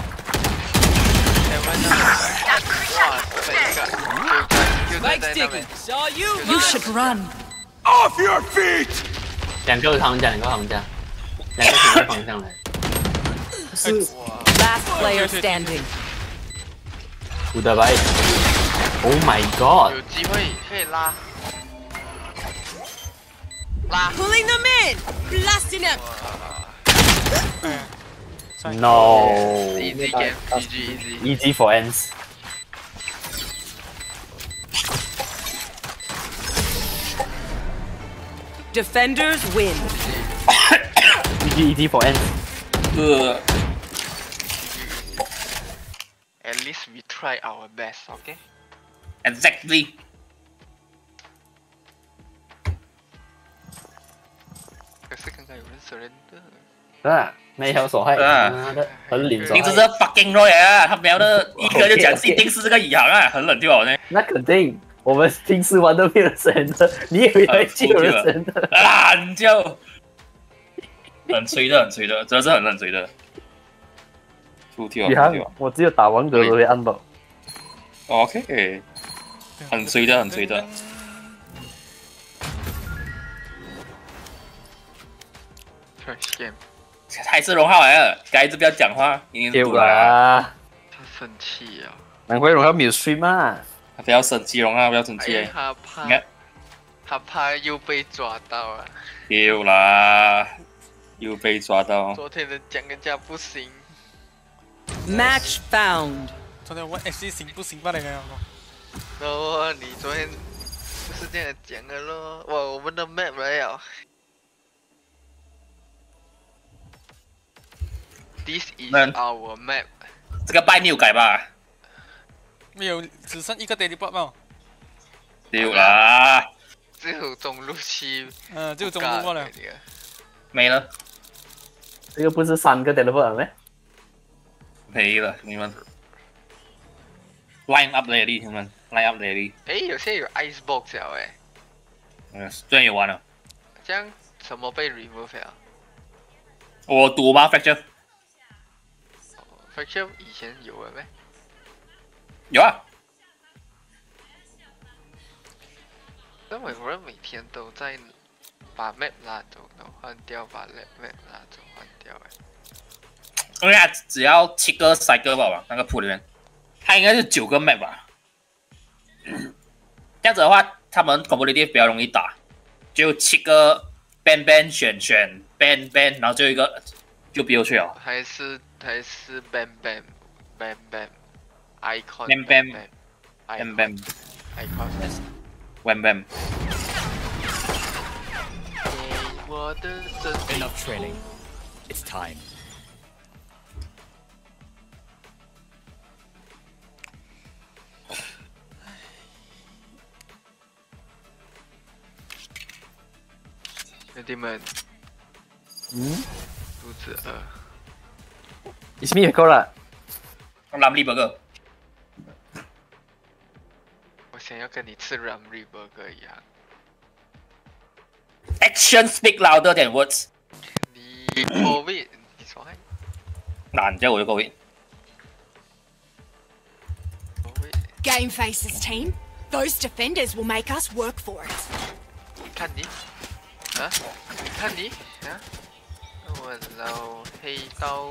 哇， Spike's taken. It's all you. You should run. Off your feet! 两个他们家，两个从这方向来。 是。 Last player standing. Goodbye. Oh my god. 有机会可以拉。 Pulling them in. Blasting them. No. Easy game. Easy for ends. Defenders win. Easy for ends. At least we try our best, okay? Exactly. 可是刚刚有人 surrender。 没有所害，妈的，很脸你只是 fucking Roy 啊，他瞄的一个就讲一定是这个宇航啊，很冷就好呢。 那肯定，我们平时玩都没有神的，你以为就有人神的？ 烂就很吹的，真的是很冷吹的。出跳， 我只有打王者都会按到。 OK， 很吹的。 Trash game。 还是荣浩来了，该子不要讲话，已经丢啦。 他生气啊！ 难怪荣浩没有睡嘛。 他不要生气，荣浩不要生气。 他怕又被抓到啊！ 丢啦，又被抓到。 昨天的讲人家不行。 Match found。 昨天我 SC 行不行吧？那个。 哦，你昨天不是这样讲的咯？哇，我们的 map 来了。This is our map。 这个拜没有改吧？ 没有，只剩一个 teleport 嘛。 丢啦！ 只有中路区， 只有中路过了， 没了。 这个不是3个 teleport 咩？ 没了，兄弟们。Line up ready， 兄弟们 ，line up ready。 有些有 ice box 了居然有玩了。 这样什么被 remove 了？ 我赌吗 ？Fracture 以前有了没？ 有啊。 因为我每天都在把 map 拉走，然后换掉，把 map 拉走换掉因为它只要7个 cycle 吧，那个铺里面，它应该是9个 map 吧。这样子的话，他们 competitive 比较容易打，就7个 ban 选 ban， 然后最后一个就不用去了。 还是 ban icon ban Wham bam. Enough training. It's time. 兄弟们，肚子饿。 It's me 也够了。 Ramly burger。 我想要跟你吃 Ramly burger 一样。 Action speak louder than words。 你 COVID， 你说还？ 那你叫我就 COVID。 Game faces team. Those defenders will make us work for it. 你看你，啊？你看你，啊？我老黑刀。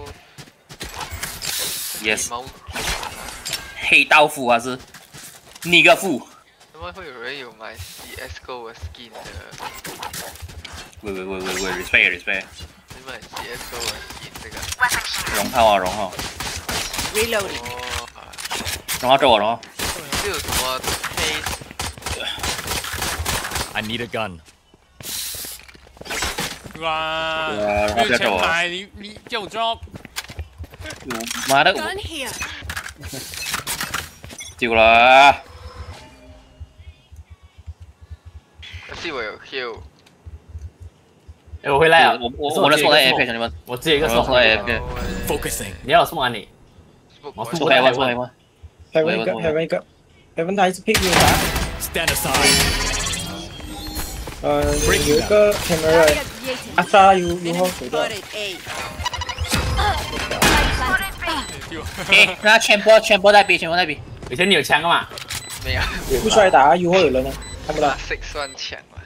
Yes。黑刀夫还是你个夫？ 怎么会有人有买 CS:GO 的 skin 的？ 喂 ，respect。 你买 CS:GO 的 skin 这个？ 荣浩啊，荣浩。 Reloading。 荣浩救我，荣浩。 这有什么黑 I need a gun。 哇！没有钱买，你叫我 drop。 妈的！ Gun here。 丢了。 可是我有 heal。 哎，我回来了。 我的送 AFK 兄弟们， 我只有一个送 AFK。 Focusing。 你要送啊你？ 我送黑one。 Heaven 一个 Heaven 他一直 pick 没有打。 Stand aside。 有一个 camera， 阿萨有好手的。 那全部在 B， 以前你有枪的嘛？ 没有。 不出来打，有后有人呢，看不到。 6算强嘛。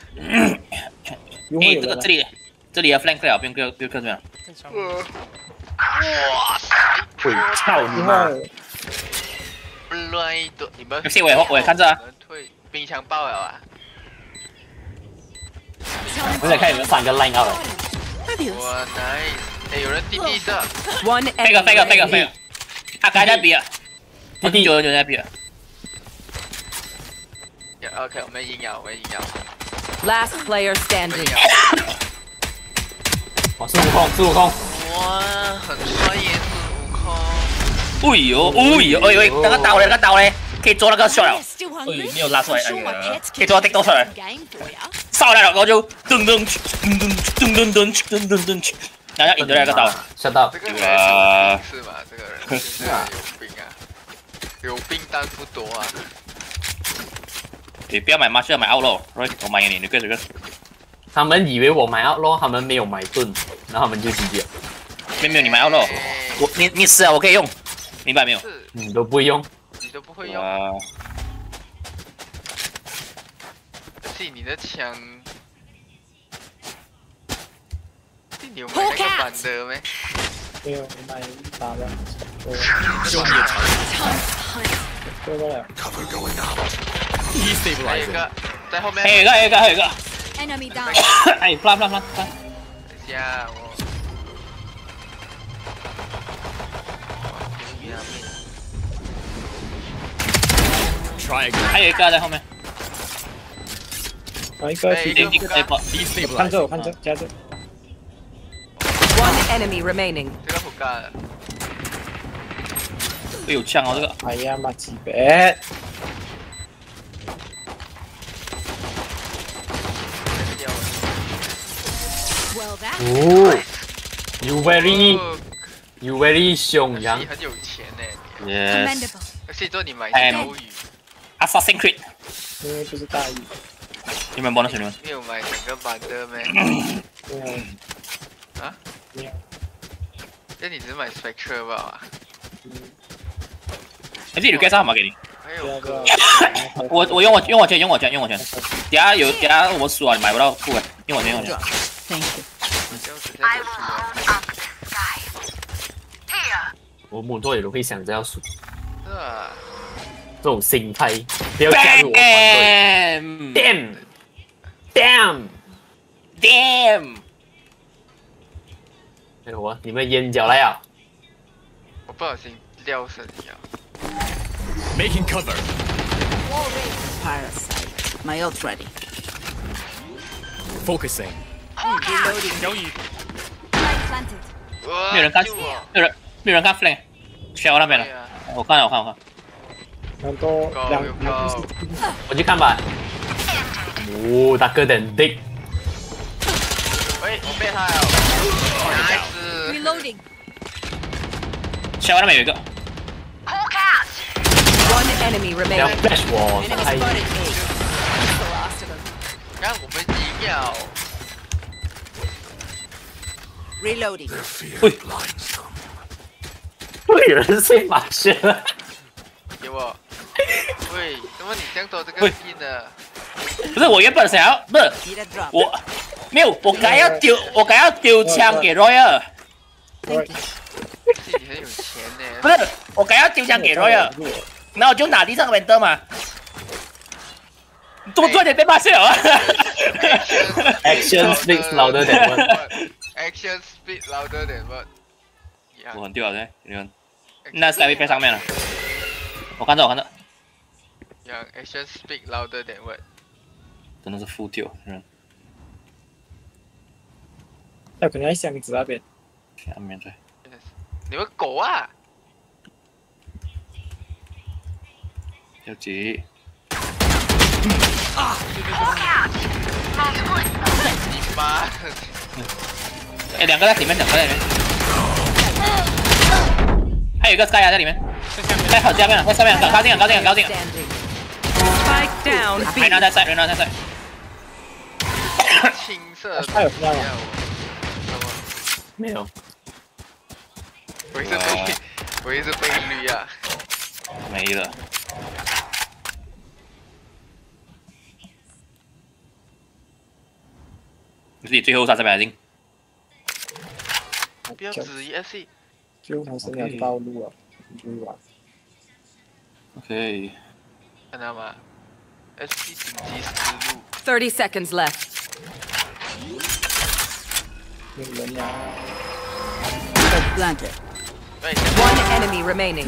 这里的 flank 了，不用这边。 哇塞！ 操你妈！ 你们。 游戏我也看着啊。 退冰枪爆了啊！ 我在看有没有3个 line out 了。 哇 nice！ 有人地上。 飞。他刚才在比啊。弟有人在比啊。 OK， 我们赢了。 Last player standing。 哇，孙悟空。 哇，很帅耶，孙悟空。 哎呦，那个刀嘞，可以做那个 shot 了。没有拉出来，可以做 take 刀出来。上来了，然后就噔，然后引着那个刀， 吓到。 这个人是嘛？这个人是有病啊，有病但不多啊。 你不要买 Marshall， 买 Outlaw， 我买给你，你这个。 他们以为我买 Outlaw， 他们没有买盾，然后他们就直接。 没有，你买 Outlaw， 你死了我可以用，明白没有？ 你都不会用， 你都不会用。可是你的枪， 你有买那个版的没？ 没有买打的。 就你的场。 对不了。 Cover going out. Destabilizing. 还有一个在后面。 还有一个。 Enemy down. 哎，plan。 等下我。 Try again. 还有一个在后面。 一个看着，加着。 One enemy remaining. 这个不干了。 有枪哦，这个。 哎呀妈，几百。 哦 ，You very 凶阳。 很有钱呢。 Yes。 而且做你买手语。 Assassin's Creed。 因为不是大鱼。 你们帮的兄弟们。 没有买整个版的没？啊？ 没有。 那你只买 Spectre 吧？ 哎，这 request 号码给你。 还有个。 我用我钱。等下我们输啊，你买不到副的，用我钱。 Thank you. 我母多也都会想着要输。 是啊。 这种心态，不要加入我团队。Damn！ 哎我，你们眼角来啊！ 我不小心撂身了。 Making cover. Parasite. My ult ready. Focusing. Reloading. 小雨。 没有人看，没有人看 flank， shell 那边了。我看。 很多两， 我去看吧。哦，大哥点 dick。 喂，我被他了。Nice。 Reloading. shell 那边有一个。 One enemy remaining. flash 我，哎。 看我们赢了。 Reloading. 会有人睡马靴了。 给我。喂，怎么你这样走这个劲呢？ 不是，我原本想要，不是我没有，我该要丢枪给 Royal。 你很有钱呢。 不是，我该要丢枪给 Royal， 然后我就拿地上的 Winter 嘛。多赚点被发现啊 ！Action speaks louder than words. Action speaks louder than words. 我很丢啊，你们。那 Sky 飞上面了。我看到。 Action speak louder than words. 真的是full丢， 那可能在箱子那边。 下面对。 你们狗啊！ 要急。 你妈！ 哎，两个在里面。还有一个 Sky 在里面，在下面，在上面，高近。 Spike down. 人拿在赛。 青色。 他有吗？ 没有。 我一直被绿啊。 没了。你自己最后杀这边已不要质疑 SC。 就他是要暴露啊 ！OK。 看到吗 ？SC 顶级思路。 30 seconds left. 有人呀。 Planted. One enemy remaining.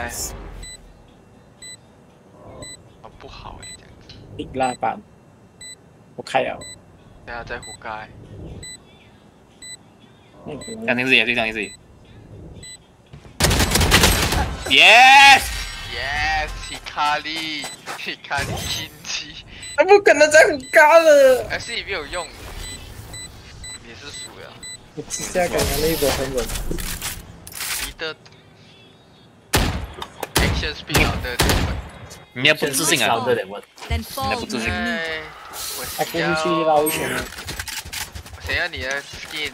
不好哎，这样子。 顶拉板，我开了。 等下在活该。 相信自己。Yes， 希卡利亲戚。 他不可能再胡嘎了。 SC 没有用，也是输了。 我之下刚刚那一波很稳。 你的 action speed 的。 你也不自信啊！ 你也不自信。 我去捞一圈。 我想要你的 skin。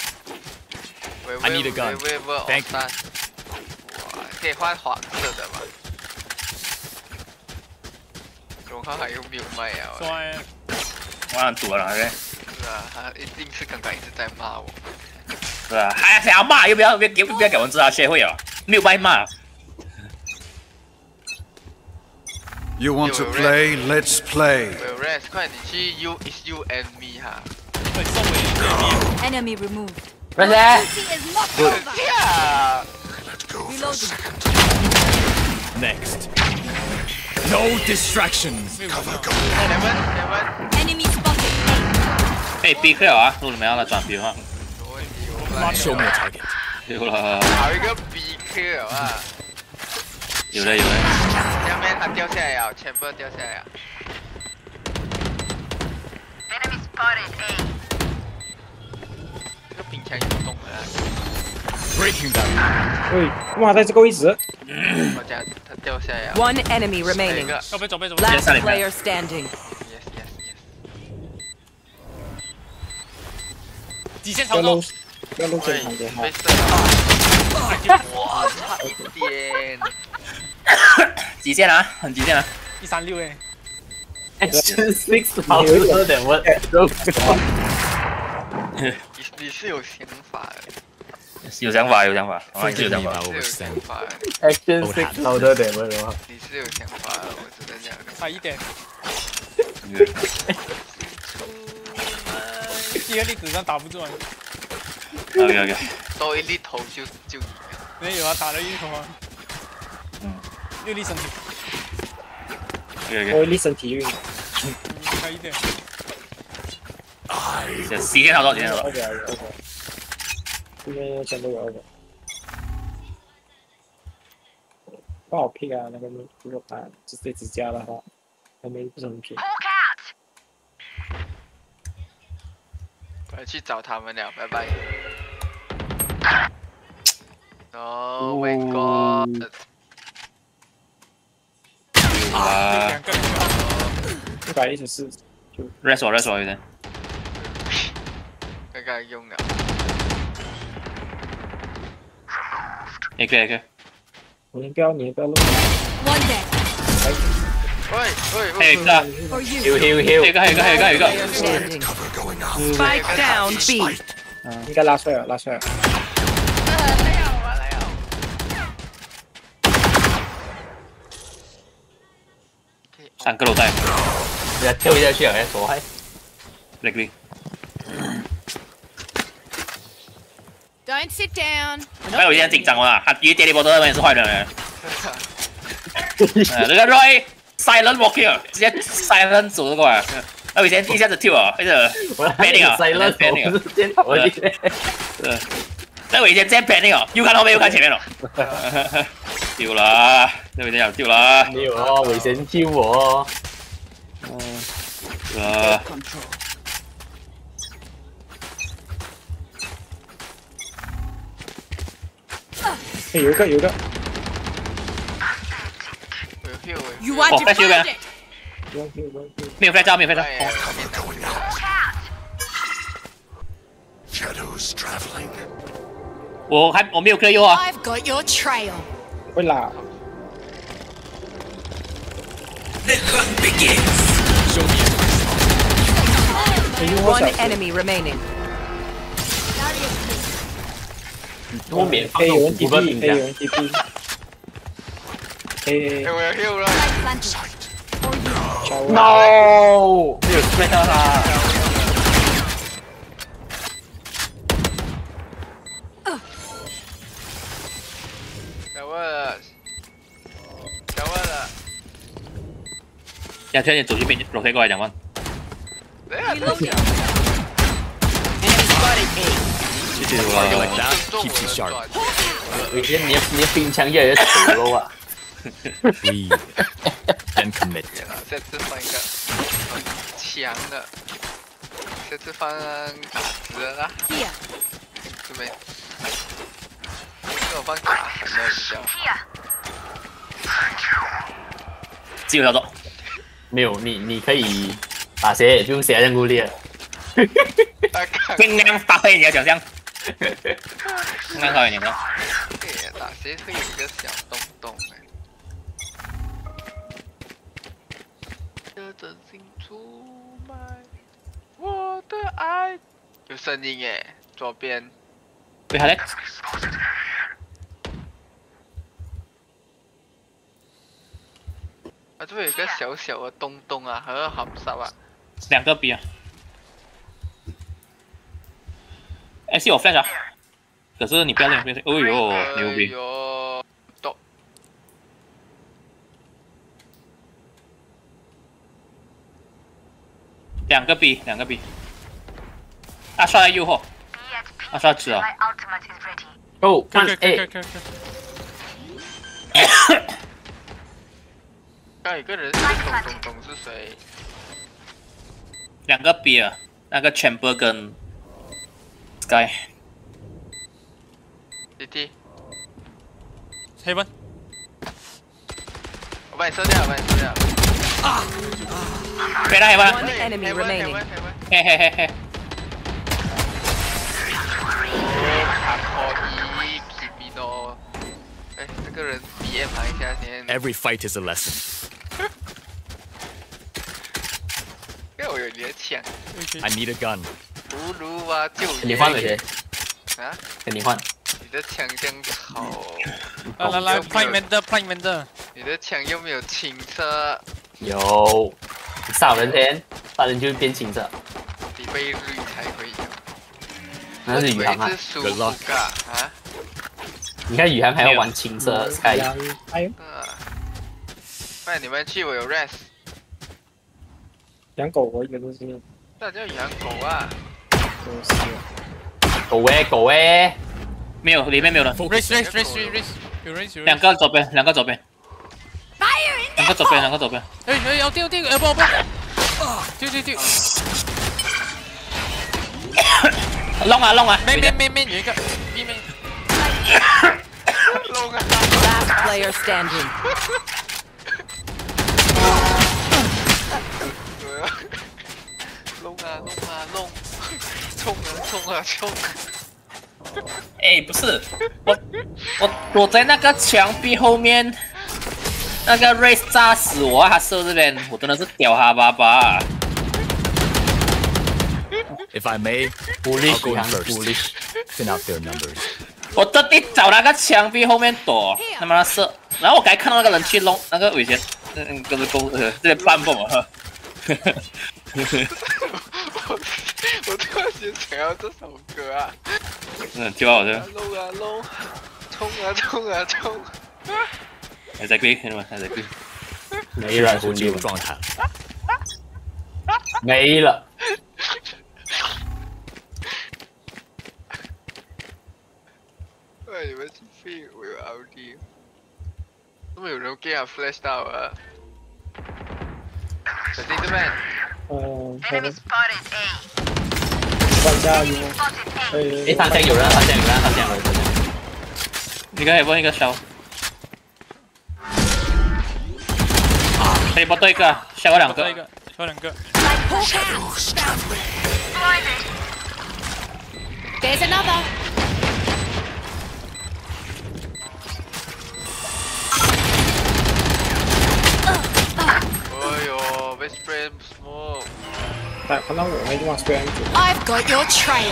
I need a gun. Thank you. 可以换黄色的吗？荣浩还有没有卖啊？ 我很堵了，对。 是啊，他一定是刚刚一直在骂我。 是吧？还想要骂，要不要给我们知道学会哦？没有办法骂。 You want to play? Let's play. Rest， 快你去 You is you and me 哈。 Enemy removed. 不是。 Let's go. Next. No distractions. Cover go. Enemy spotted. 可以 B 克啊，如果你们要来转 B 的话。 Show me a target. 有了。 好一个 B 克啊！ 有了。 下面它掉下来了，全部掉下来了。Enemy spotted A。这个冰枪有动了。 Breaking them. 喂，哇，在这个位置。 我讲它掉下来了。 One enemy remaining. 左边。 Last player standing. Yes。 底线操作。 要路线旁边哈。 哇，差一点。 极限啊，很极限啊。 136哎。 Action 6好多点问。 你是有想法的。 有想法，有想法。 Action 6好多点问吗？ 你是有想法的，我只能讲。 差一点。第二粒子上打不中。 OK。 多一粒头就。 没有啊，打了一头啊。6粒身体。 多一粒身体运。 差一点。 极限好多，极限好多。 这边全都有2个。不好 pick 啊，那个如果把这只加的话，还没不怎么 pick。 我要去找他们了，拜拜。Oh my god！ 114。 rest 我有点。 刚刚用了。 可以。 你不要录。 One dead. 喂。 还有一个。有一个。 Spike down B. 应该拉出来了。 来 3个楼带。 你跳下去啊！傻閪。 力。 Don't sit down. 有点紧张啊，他第一跌你波都也是坏人。那个 Roy silent walking， 直接 silent 走过来。那以前一下子跳啊，那个 banning 啊 ，silent banning。 那我以前直接 banning 哦，又看后面又看前面了。丢了，那我以前丢了。 没有哦，危险跳哦。 有一个。 You want to find it? 没有飞招。我没有 clear 右啊。 I've got your trail. 会拉。 One enemy remaining. 多免可以有人 TP， 可以有人 TP。 我要 heal 了。 No， 没有 spray 到他。 小问了。 要推你走去边楼梯过来讲话。记住了。 Keeps you sharp. 我觉得你的冰枪越来越丑了啊。 Breathe and commit. 这次放一个很强的，这次放卡子的啦。这边，这我放卡子的比较好。 自由操作。 没有，你可以打谁就谁让孤立了。 尽量发挥你的想象。刚好你呢？ 对，打谁会有一个小洞洞哎。这真心出卖我的爱。有声音耶，左边。 喂，好嘞。 啊，这边有一个小小的洞洞啊，很好杀啊。 2个 B 啊。哎，是有 flash 啊。可是你不要这样，不要这样。哦呦，牛逼！ 懂。 2个 B， 2个 B。啊，刷在右后。啊，刷直啊。 哦，看 A。 刚有个人懂是谁 ？2个 B 啊，那个 Chamber 跟 Sky。 DT。 Heaven。 我把你射掉，我把你射掉。 啊！ 别了 Heaven。 One enemy remaining。 嘿嘿嘿嘿。 哎，这个人别旁一下先。 Every fight is a lesson. 因为我有你的枪。 I need a gun. 不如啊，就你换给谁？ 啊？ 跟你换。 你的枪这样丑。 来 ，Prime Mender，Prime Mender。 你的枪又没有青色。 有。杀人先，杀人就变青色。 你被绿才会有。 那是宇航啊。 啊？ 你看宇航还要玩青色 Sky。 那你们去，我有 rest。 养狗我一个都是。 那叫养狗啊。 狗喂。 没有，里面没有人。 Race，有 race。 2个左边，2个左边。2个左边，2个左边。 哎，要丢，不。丢。 弄啊！ 没有一个 B 妹。 弄啊 ！Last player standing。 弄！冲！ 哎，不是，我躲在那个墙壁后面，那个 Race 炸死我，他射这边，我真的是屌他爸爸。 If I may, I'll go in first. Thin out their numbers. 我特地找那个墙壁后面躲，他妈的射，然后我刚看到那个人去弄那个尾先，跟着攻这边半蹦啊。 我突然间想要这首歌啊！ 跳啊我这。 弄！冲！ 还在追，兄弟们还在追。 没了，兄弟们。没了。 喂，你们去飞，我有 LD。都没有人给他 flash 到啊！小心这边。 Enemy spotted A。玩家有。 哎，他家有人。 一个 heaven 一个小。可以不对一个，小我2个。 小2个。 There's another. 哎呦，被 spray smoke。 但看到我没地方 spray。 I've got your trail.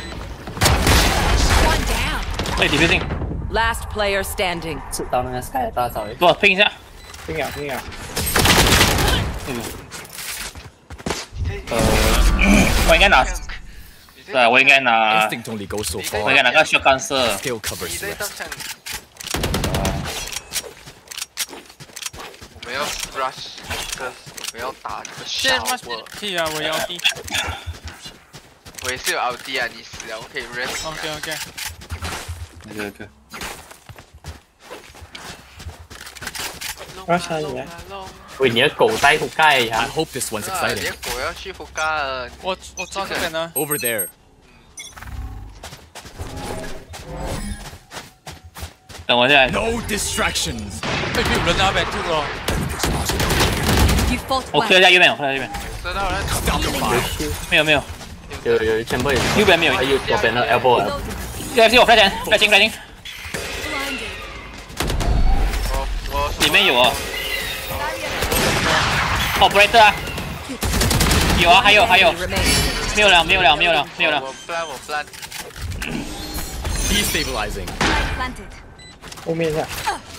One down. 对，底定。 Last player standing. 是到那个 Sky 大招。 不，拼一下。 拼呀！ 我应该拿。对，我应该拿。 Instinct only goes so far. 我应该拿个shotgun射。 Skill covers the rest. 我们要 rush 我们要打这个现在 shower。 T 啊，我要 D。 我也是有 LD 啊，你死了，我可以 rest。 OK。 OK。 喂，你的狗在覆盖呀 I hope this one's exciting. 你的狗要去覆盖了。 我抓这边呢。 Over there. 等我一下。 No distractions. 对，有人在那边吐了。 我推一下右边， 知道了。 没有。 有全部有。 右边没有， 右左边的 elbow。 这是我flash flash。里面有啊。operator 啊。有啊，还有。没有了。 我 plan。 Destabilizing. Planted. 后面一下。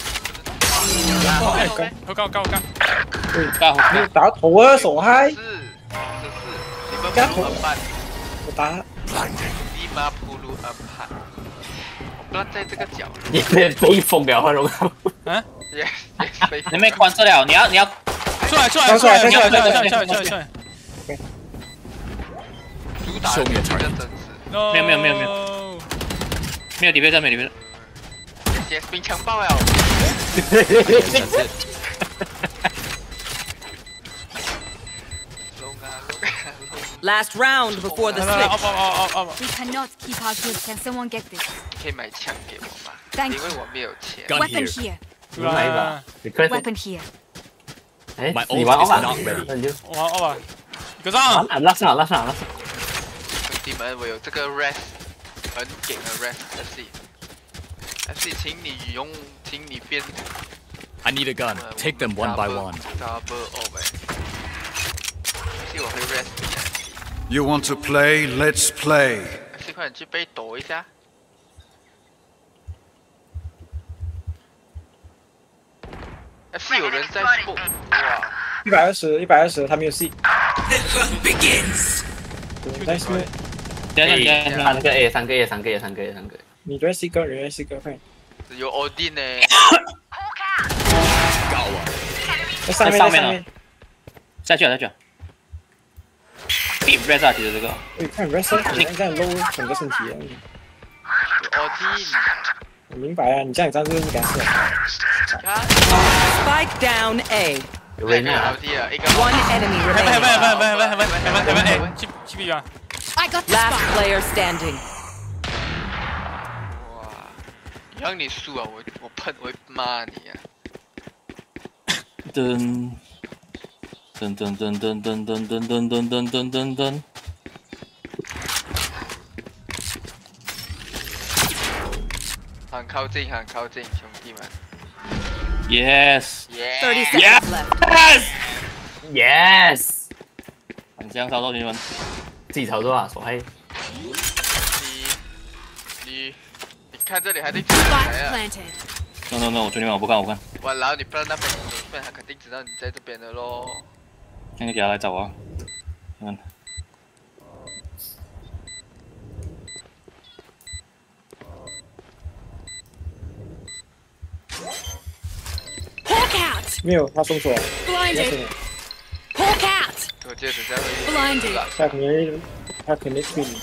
好高。 你打头啊，手嗨！ 你们加头，我打。 立马扑入安排。我不知道在这个角。 你被封了，很容易。 啊 ？Yes， 你没关出了，你要出来！ 主打这个真是。 没有底配，没有底配。 杰斯兵强爆了。 Last round before the switch. We cannot keep our goods. Can someone get this? 可以买枪给我吗？ Thank 因 you. 为我没有钱。 Weapon here. 来一把，你快点。 Weapon here. 哎，你玩欧吧？那你就玩欧吧。个上。 拉上。 兄弟们，我有这个 rest， 很给的 rest。FC， 请你变。 I need a gun. Take them one by one. Double over。FC 我会 rest 一下。 You want to play? Let's play. FC 快点去被躲一下。FC 有人在蹦，哇 ！120，他没有 C。 The hunt begins. 在什么？ 等下， 三个 A。 你在 C 个，人在 C 个，快！ 有 Odin 呢。 在上面。 下去。比 res 啊，其实这个。 哎，看 res 你这样 low 整个身体。 Odin。 我明白啊，你这样子你敢死。 Spike down A. One enemy remaining. 去 B 吧。 Last player standing. 哇，让你输啊！我喷，我会骂你啊！ 噔。 很靠近，兄弟们。 Yes. 30 seconds left. Yes. 反向操作，兄弟们， 自己操作啊，手黑。 你看这里还得几 No， 兄弟们，我不看。 哇，然后你不知道那边，他肯定知道你在这边的咯。 那个给他来找我，嗯。 Hawk out! 没有，他封锁。 Blinded. Hawk out! 我接着在 Blinded. 他肯定推你。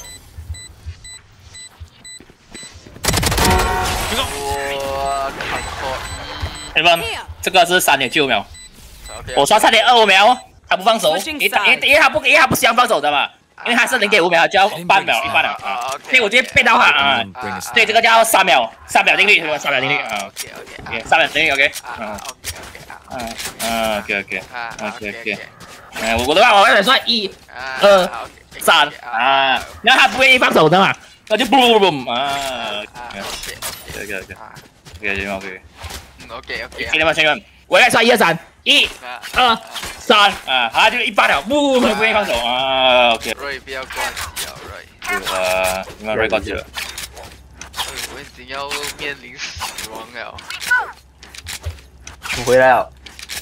哇，看错。 你们，这个是3.95秒，我刷3.25秒，他不放手，因为他不想放手的嘛，因为他是0.5秒就要半秒1半了啊，所以我直接背到他啊，所以这个叫3秒定律，3秒定律啊 ，OK，3秒定律 OK， OK， 我的话我要算1、2、3啊，然后他不愿意放手的嘛，那就boom啊 ，OK， 兄弟们，我来算1、2、3。 1、2、3啊，他就1半了，不愿意放手啊 ，OK。 Roy 不要关机啊 ，Roy。你们 Roy 关机了。 我已经要面临死亡了。 我回来了。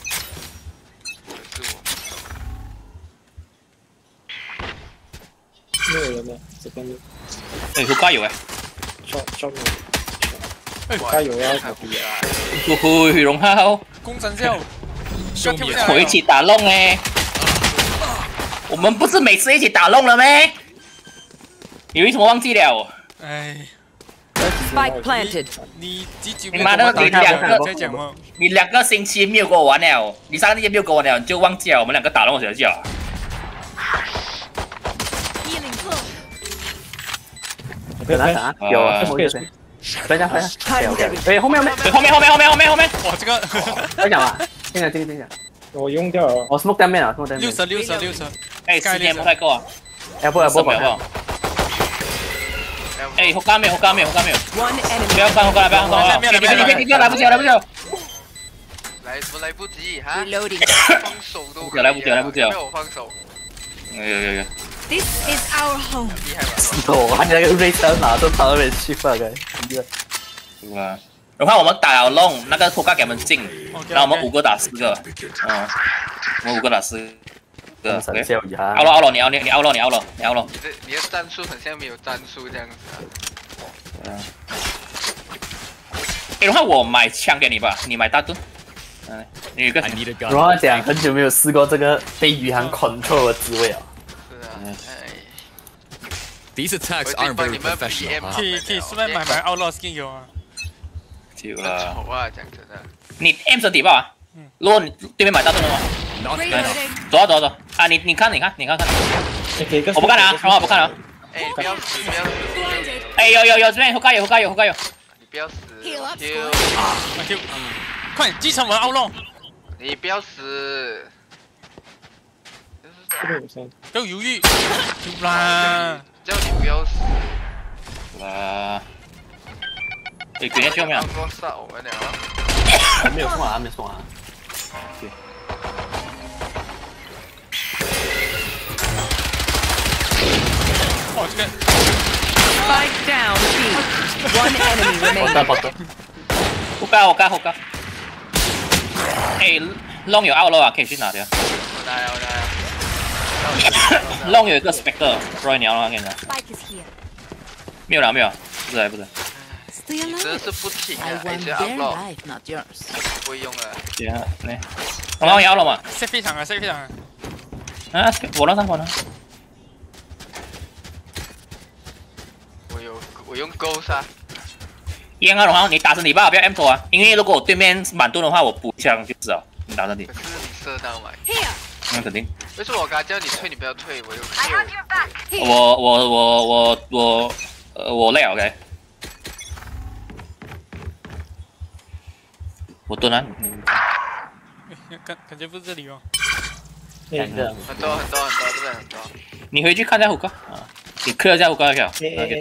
没有人了，这边。 哎，有加油哎！ 烧油，加油啊！好低啊！ huy荣浩， 工程秀。 我一起打龙哎！我们不是每次一起打龙了咩？你为什么忘记了？ 哎 ，Spike planted。 你妈的，你2个星期没有跟我玩了，你3个星期没有跟我玩了，你就忘记了我们2个打龙的学校。 有，等一下，哎，后面， 哇，这个， 再讲吧，这个。 我用掉了， 我 smoke 单面了，smoke 单面。 60。 哎，时间不太够啊。 要不。 哎，好干没有。不要干，不要。你来不及。 来不及哈。 Reloading。 放手都。 来不及。 被我放手。 有。 This is our home. 我你那个瑞森拿都跑那边去了，该。 哇！我看我们打了龙，那个托卡给我们进，然后我们5个打4个，我们5个打4个。奥了，你奥了。 你的战术很像没有战术这样子啊。 然后我买枪给你吧，你买大盾。你有一个。 我讲很久没有试过这个被余杭 control 的滋味啊。 These attacks aren't very professional. 可以顺便买 Outlaw skin 有啊。 丢了。 丑啊，讲真的。 你 M 是底吧？如果你对面买大盾的话，走啊！你看，我不看了，我不看了。 哎，不要死！ 哎，有，这边后盖有。 你不要死！ 快继承我的 Outlaw！ 你不要死！ 不要犹豫，啦！ 叫你不要死！ 啦！哎，鬼叫没有？ 我杀我们了。 还没有送啊！ 哦，这边。 Spike down B. One enemy remaining. 好高。哎，龙有Outlaw啊，可以去拿掉。 我拿。 龙有一个 Spectre，Roy 你要吗？给你拿。没有，不是。 你真是不听啊！哎，这 Outlaw 不会用啊。 对啊，来，我要了嘛。 射飞场啊！ 啊，我呢？ 我用 Ghost 啊。 烟啊，然后你打身体吧，不要 M 头啊，因为如果我对面满盾的话，我补枪就知道你打身体。 可是你射到嘛？ 那肯定。 为什么我刚叫你退，你不要退？我有。 我累 OK。我蹲了。 感觉不是这里哦。 很多，这边很多。 你回去看一下虎哥啊，你克一下虎哥就好。对。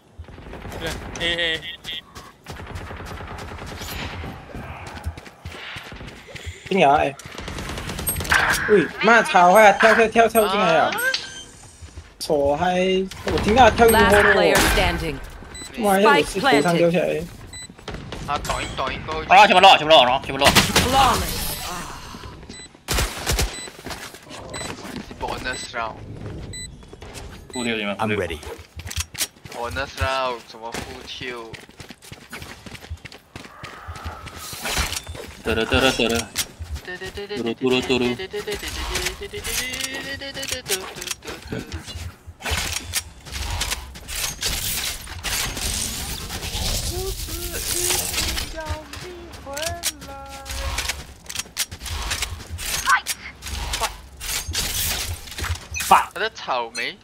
进来哎！喂，妈操啊！跳进来啊！错嗨！我听到跳进后路。妈呀！我是头上掉下来。 啊，抖音高。 啊，全部落。 Bonus round。 副丢你们。 I'm ready. Bonus round 怎么副丢？他的草莓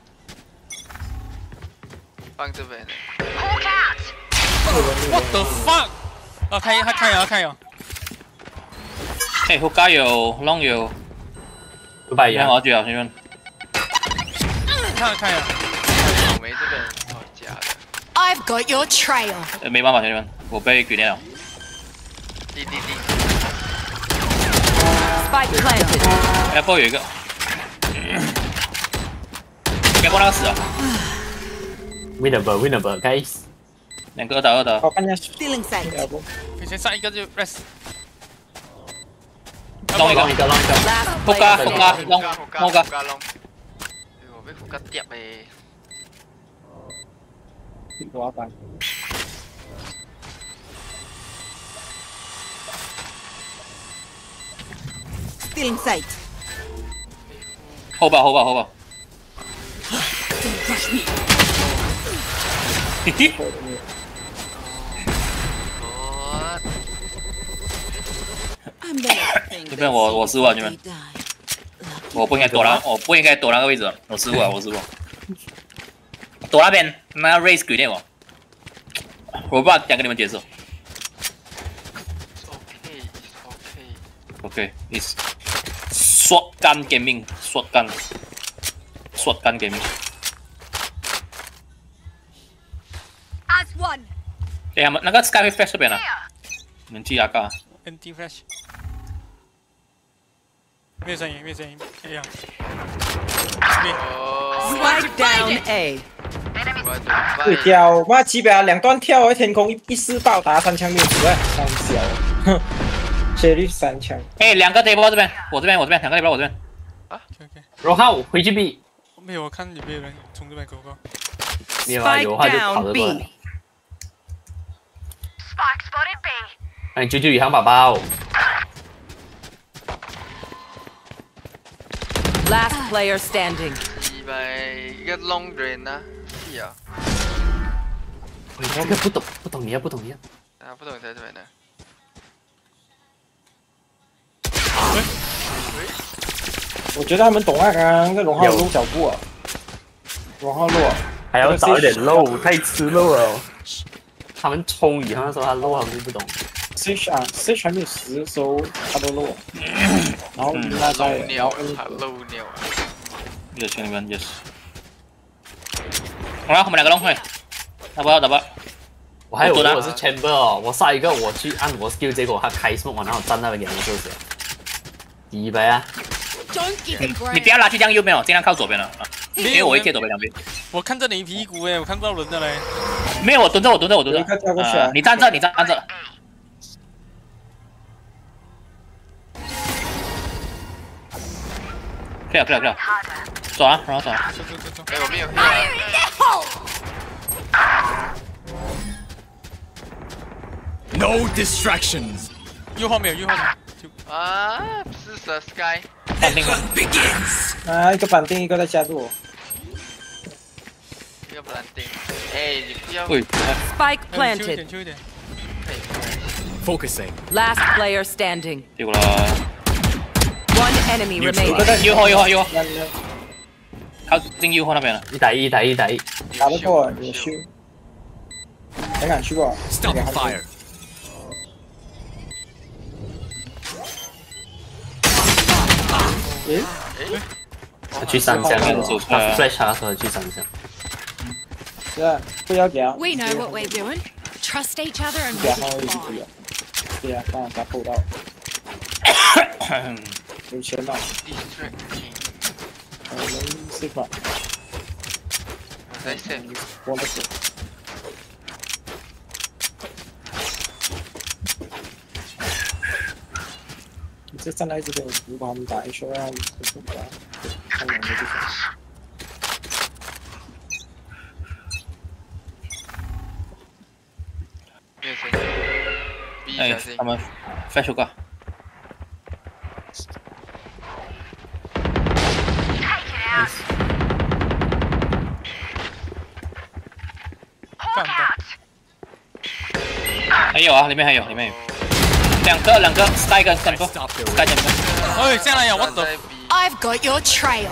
放这边。 What the fuck？ 啊，看有。 哎，后盖有，龙有。 不一样， 我举啊，兄弟们。 看有。 草莓这边好假的。 I've got your trail。 没办法，兄弟们，我被鬼掉了。 滴。 Spike planted。 Apple 有一个。Apple 那个死啊 ！Winnable, guys。 2个2打。 好，看一下。 Stealing sight。 先杀一个就 rest。 long 一個，仆街，long， 我俾副吉碟你。 我板。 Stealing sight。 好吧。嘿嘿。这边我失误了，你们，我不应该躲那个位置，我失误了。躲那边，那个 raise 鬼电我不知道讲跟你们解释。OK， is shotgun gaming。 As one。 哎，他们那个 Sky Flash 这边啊，你们记下个。 NT Flash。没有声音，一样。 Spike down A。 会跳，妈鸡巴2段跳在天空一丝暴打3枪6死啊！三小，血率3枪。 哎，2个 table 这边，我这边2个 table 我这边。 啊 ，OK。 然后回去 B。 没有，我看有没有人从这边给我过。 没有啊，有话就跑得过来。哎，救救宇航宝宝。 Last player standing。 一个 long range 啊，是啊。 这个不懂你啊，不懂你啊。 啊，不懂在这边呢。 我觉得他们懂啊，刚刚那个龙浩漏脚步啊，龙浩漏， 还要早一点漏，太吃漏了。他们冲宇航的时候，他漏，他们就不懂。 Sage 还没有10的时候，他都漏，然后那在尿，他漏尿。 yes 兄弟们 yes。好了，我们2个龙会，打不？ 我还以为我是 chamber 哦，我下一个我去按我 skill， 结果他开 smoke， 然后站那边给他们射死。以为啊。 你不要拉去这样右边哦，尽量靠左边了啊，因为我会贴左边两边。 我看着你屁股哎，我看不到人的嘞。 没有，我蹲着。你站着。可以，走啊，然后走。 走。 哎，我没有。 No distractions。 右后面。 啊，是 Sky。 绑定了。 啊，一个绑定，一个在加入。 一个绑定。哎，你不要。 Spike planted。 秋一点。 Focusing. Last player standing. 丢了。 One enemy remaining. 右后。靠近右后那边了。 1打1。 打得过，有修。还敢去不 ？Stop fire. 他去3箱，他 flash 他说去3箱。 是啊，不要给他。 We know what we're doing. Trust each other and we'll be fine. 对啊，帮我打扣到。有钱了。4块。 在线。 我的手。你这站在这边，如果他们打一手让不打，看两个就行。 哎，他们 flash 个。还有啊，里面有。两个 Sky 跟 Sky 前面。 哎，下来呀，我的。 I've got your trail.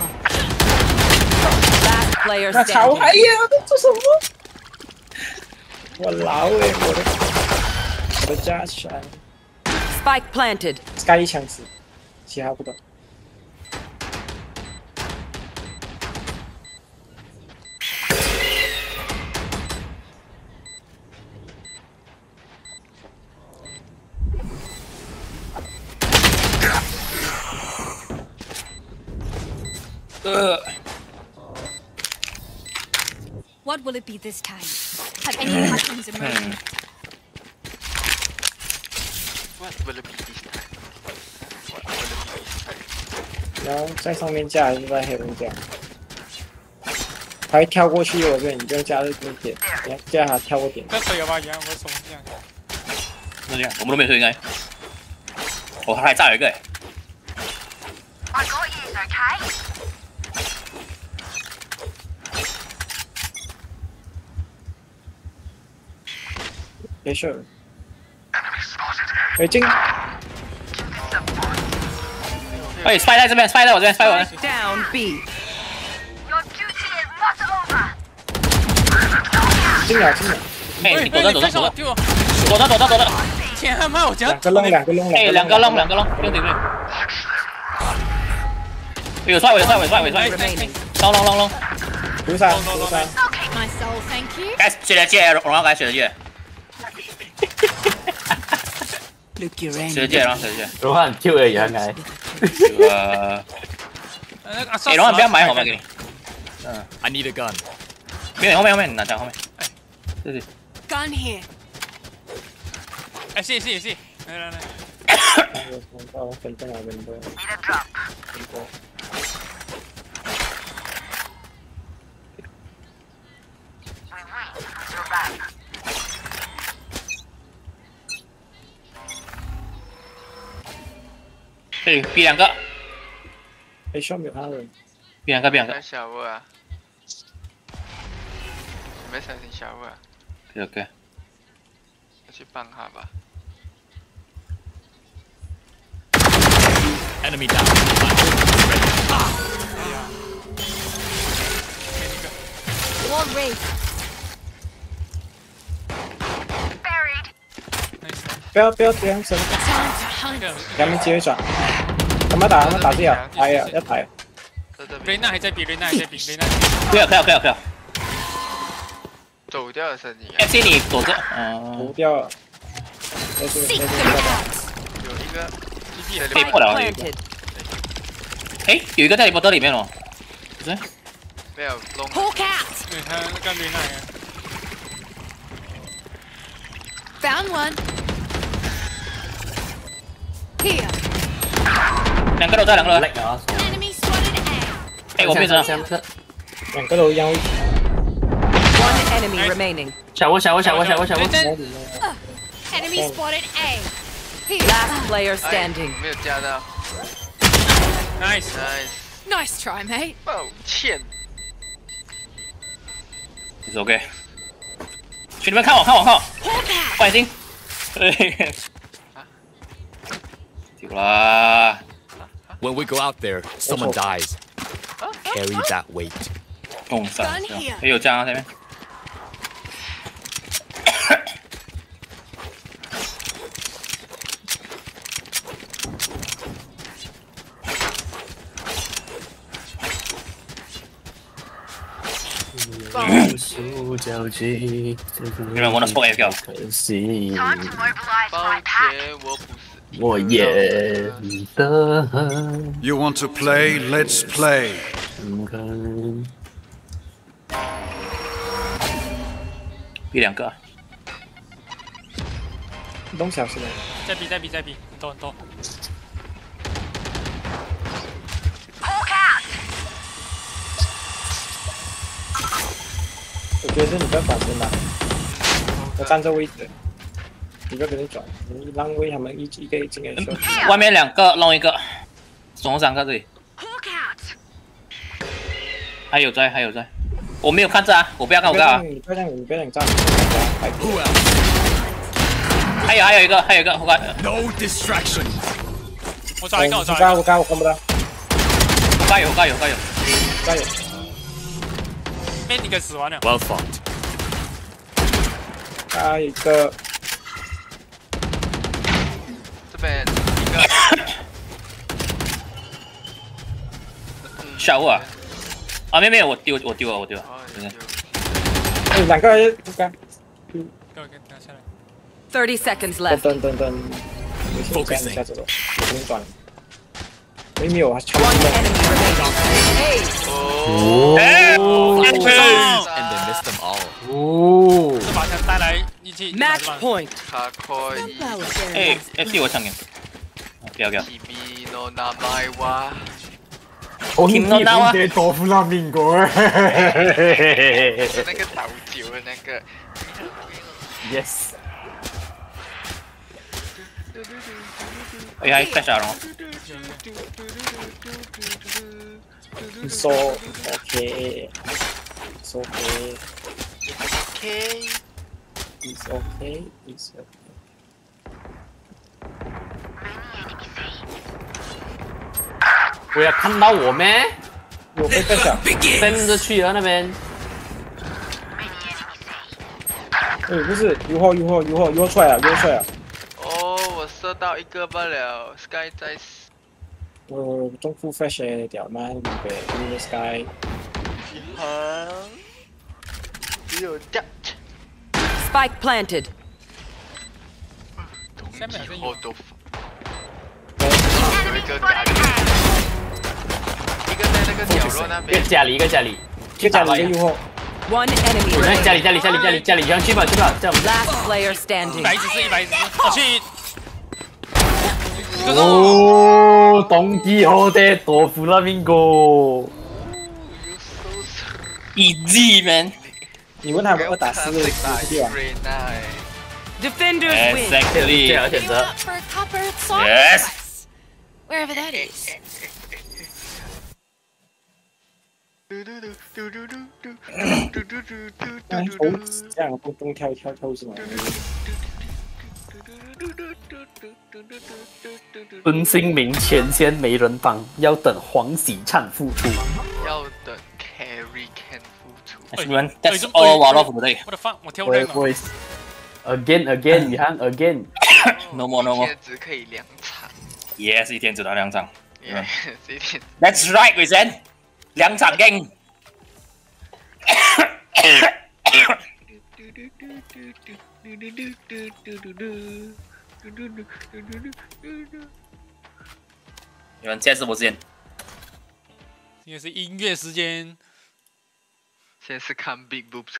Last player standing. 那超嗨呀！这什么？我老哎，我的家乡。 Spike planted. Sky 1枪死，其他不懂。 What will it be this time? Have any patterns emerged? What will it be this time? 然后在上面架还是在黑龙架？他会跳过去我这边，你不用加这个点，你要架他跳过点。 那谁有把羊我送这样？ 那这样，我们都没有应该。哦，他还炸有一个哎。 没事。北京。 哎 ，spy 在这边 ，spy 在我这边 ，spy 我这边。 Down B。 进了。 哎，你躲着。 天啊妈！我讲。 两个窿。 哎，两个窿，不用顶。有帅，尾帅。long。 毒杀。 My soul, thank you. 该血的界，荣耀该血的界。血的界，然后血的界。 荣耀很 Q 而已，应该。 哎，荣耀不要买，我买给你。 I need a gun。 后面，拿枪后面。哎，这里。 Gun here。 哎，是，来。 我分灯啊，分灯。 哎，B 2个。 哎，上面有他人。 B 2个。 小屋啊。没小心小屋啊。 OK。 我去帮他吧。 Enemy down。 Wall raised。 不要这样升，两边接转，他们打这样，抬啊，要抬。 瑞娜还在比，瑞娜。 可以。 走掉的声音。 FC 你躲着， 不掉了。有一个被破了。哎，有一个在你波德里面哦。不是？ 没有弄。 对，他那个瑞娜。 Found one. Here. 两个都在。 Enemy spotted A. 哎，我变成两个都一样。 One enemy remaining. 小屋。 Enemy spotted A. Last player standing. 没有加到。 Nice try, mate. 抱歉。 It's OK。兄弟们看我，换心。对。丢啦。 When we go out there, someone dies. Carry that weight. 攻上。哎，有枪啊，前面。你们玩的 smoke A 票。 抱歉，我不是。 我也得很。 You want to play? Let's play. B 2个。 弄小心。 在 B，很多。 我觉得你不要转身了，我站这位置，你不要跟你转，你让位他们一个一进来的时候。 外面2个，弄1个，总共3个这里。还有在，我没有看着啊，我不要看我干啊。 你不要这样站。 还有一个，我看。 No distraction。 我找一个， 我看不到。 加油！ 被你给死完了。 Well fought。 加一个。 这边一个。 小屋啊！啊，没有，我丢了。 哎，2个不干。 给我拿下来。 30 seconds left. 等。Focus。下走，我给你转。没有啊，超。 One enemy remaining. Oh. And they missed them all. 哦。把枪带来一起。 Match point. 他可以。 哎 ，FC 我抢你。不要。 君の名前は。 君の名は。豆腐拉面果。 那个倒酒的那个。 Yes。 哎，太傻了。 So okay. It's okay. It's okay. 不要看到我咩？ 我被带小， 跟着去了那边。 哎，不是，油货出来了。 哦，我射到一个罢了 ，Sky 在。 中副 flash 掉吗？对 ，Sky。 只有这。 Spike planted. 下面好多。 有一个在那个角落那边。 一个家里。 去家里就诱惑。 One enemy. 家里，去吧，这样。 Last player standing. 110，我去。 哦，东基好的多弗拉明哥 ，easy man。 你问他们2打4的对吧 ？Defenders win. Exactly. 最好选择。 Yes. Wherever that is. 猴子这样蹦跳什么？ 孙兴民前线没人帮，要等黄喜灿复出。 要等 Carry Can 复出。 Everyone, that's all Wall of today. What the fuck？ 我跳人了。 Again， 宇航 again。 No more。 一天只可以2场。 Yes， 一天只打2场。 Yes， 一天。 That's right， 伟贤，2场 game。你们现在是什么时间？ 现在是音乐时间。 现在是看 Big Boobs。